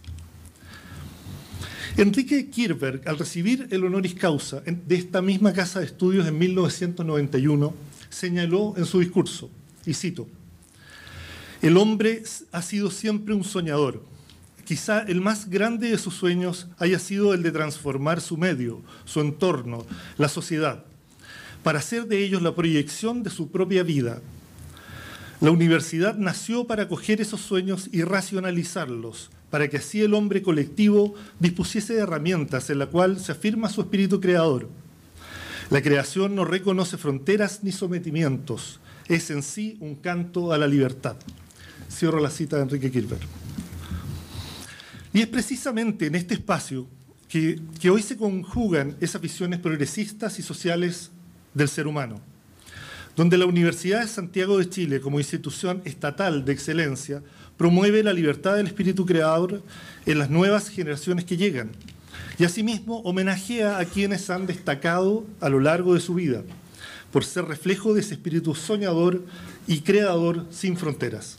Enrique Kirchberg, al recibir el honoris causa de esta misma casa de estudios en mil novecientos noventa y uno, señaló en su discurso, y cito: «El hombre ha sido siempre un soñador, quizá el más grande de sus sueños haya sido el de transformar su medio, su entorno, la sociedad, para hacer de ellos la proyección de su propia vida. La universidad nació para acoger esos sueños y racionalizarlos, para que así el hombre colectivo dispusiese de herramientas en la cual se afirma su espíritu creador. La creación no reconoce fronteras ni sometimientos, es en sí un canto a la libertad. Cierro la cita de Enrique Kirber. Y es precisamente en este espacio que, que hoy se conjugan esas visiones progresistas y sociales del ser humano, donde la Universidad de Santiago de Chile, como institución estatal de excelencia, promueve la libertad del espíritu creador en las nuevas generaciones que llegan, y asimismo homenajea a quienes han destacado a lo largo de su vida, por ser reflejo de ese espíritu soñador y creador sin fronteras.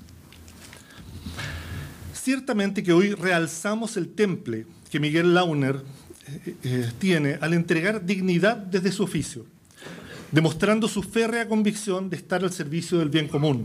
Ciertamente que hoy realzamos el temple que Miguel Launer eh, eh, tiene al entregar dignidad desde su oficio, demostrando su férrea convicción de estar al servicio del bien común.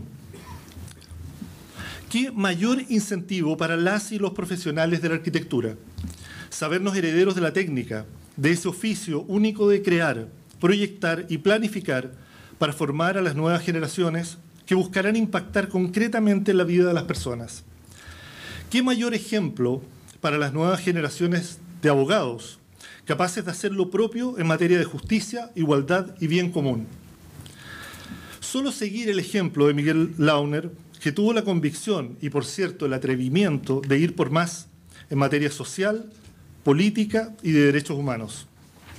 ¿Qué mayor incentivo para las y los profesionales de la arquitectura? Sabernos herederos de la técnica, de ese oficio único de crear, proyectar y planificar para formar a las nuevas generaciones que buscarán impactar concretamente en la vida de las personas. ¿Qué mayor ejemplo para las nuevas generaciones de abogados capaces de hacer lo propio en materia de justicia, igualdad y bien común? Solo seguir el ejemplo de Miguel Launer, que tuvo la convicción y, por cierto, el atrevimiento de ir por más en materia social, política y de derechos humanos.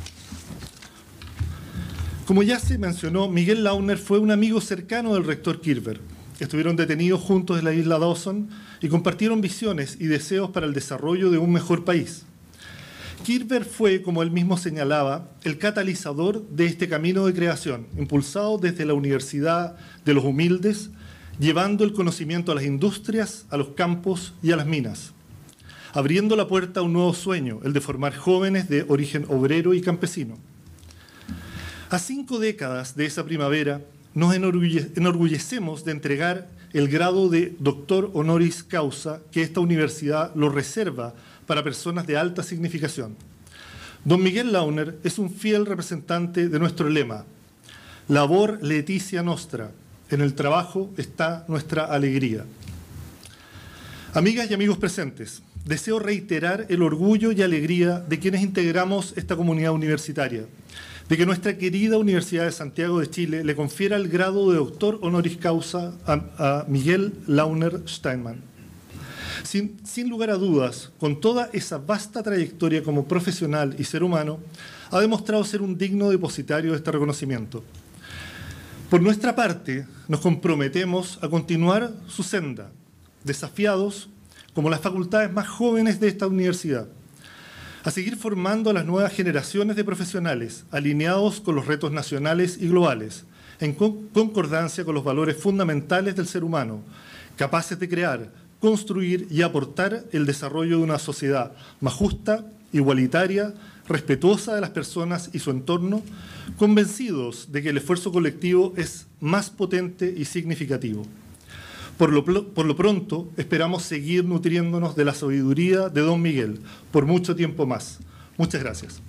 Como ya se mencionó, Miguel Launer fue un amigo cercano del rector Kirber. Estuvieron detenidos juntos en la isla Dawson y compartieron visiones y deseos para el desarrollo de un mejor país. Kirber fue, como él mismo señalaba, el catalizador de este camino de creación, impulsado desde la Universidad de los Humildes, llevando el conocimiento a las industrias, a los campos y a las minas, abriendo la puerta a un nuevo sueño, el de formar jóvenes de origen obrero y campesino. A cinco décadas de esa primavera, nos enorgulle- enorgullecemos de entregar el grado de doctor honoris causa que esta universidad lo reserva para personas de alta significación. Don Miguel Launer es un fiel representante de nuestro lema, labor laetitia nostra, en el trabajo está nuestra alegría. Amigas y amigos presentes, deseo reiterar el orgullo y alegría de quienes integramos esta comunidad universitaria, de que nuestra querida Universidad de Santiago de Chile le confiera el grado de doctor honoris causa a, a Miguel Launer Steinman. Sin, sin lugar a dudas, con toda esa vasta trayectoria como profesional y ser humano, ha demostrado ser un digno depositario de este reconocimiento. Por nuestra parte, nos comprometemos a continuar su senda, desafiados como las facultades más jóvenes de esta universidad, a seguir formando a las nuevas generaciones de profesionales alineados con los retos nacionales y globales, en concordancia con los valores fundamentales del ser humano, capaces de crear, construir y aportar el desarrollo de una sociedad más justa, igualitaria, respetuosa de las personas y su entorno, convencidos de que el esfuerzo colectivo es más potente y significativo. Por lo, por lo pronto, esperamos seguir nutriéndonos de la sabiduría de don Miguel por mucho tiempo más. Muchas gracias.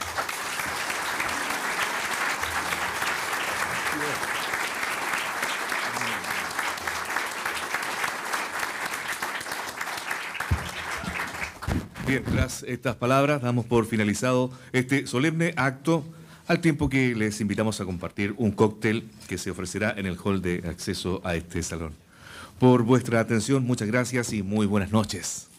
Bien, tras estas palabras damos por finalizado este solemne acto, al tiempo que les invitamos a compartir un cóctel que se ofrecerá en el hall de acceso a este salón. Por vuestra atención, muchas gracias y muy buenas noches.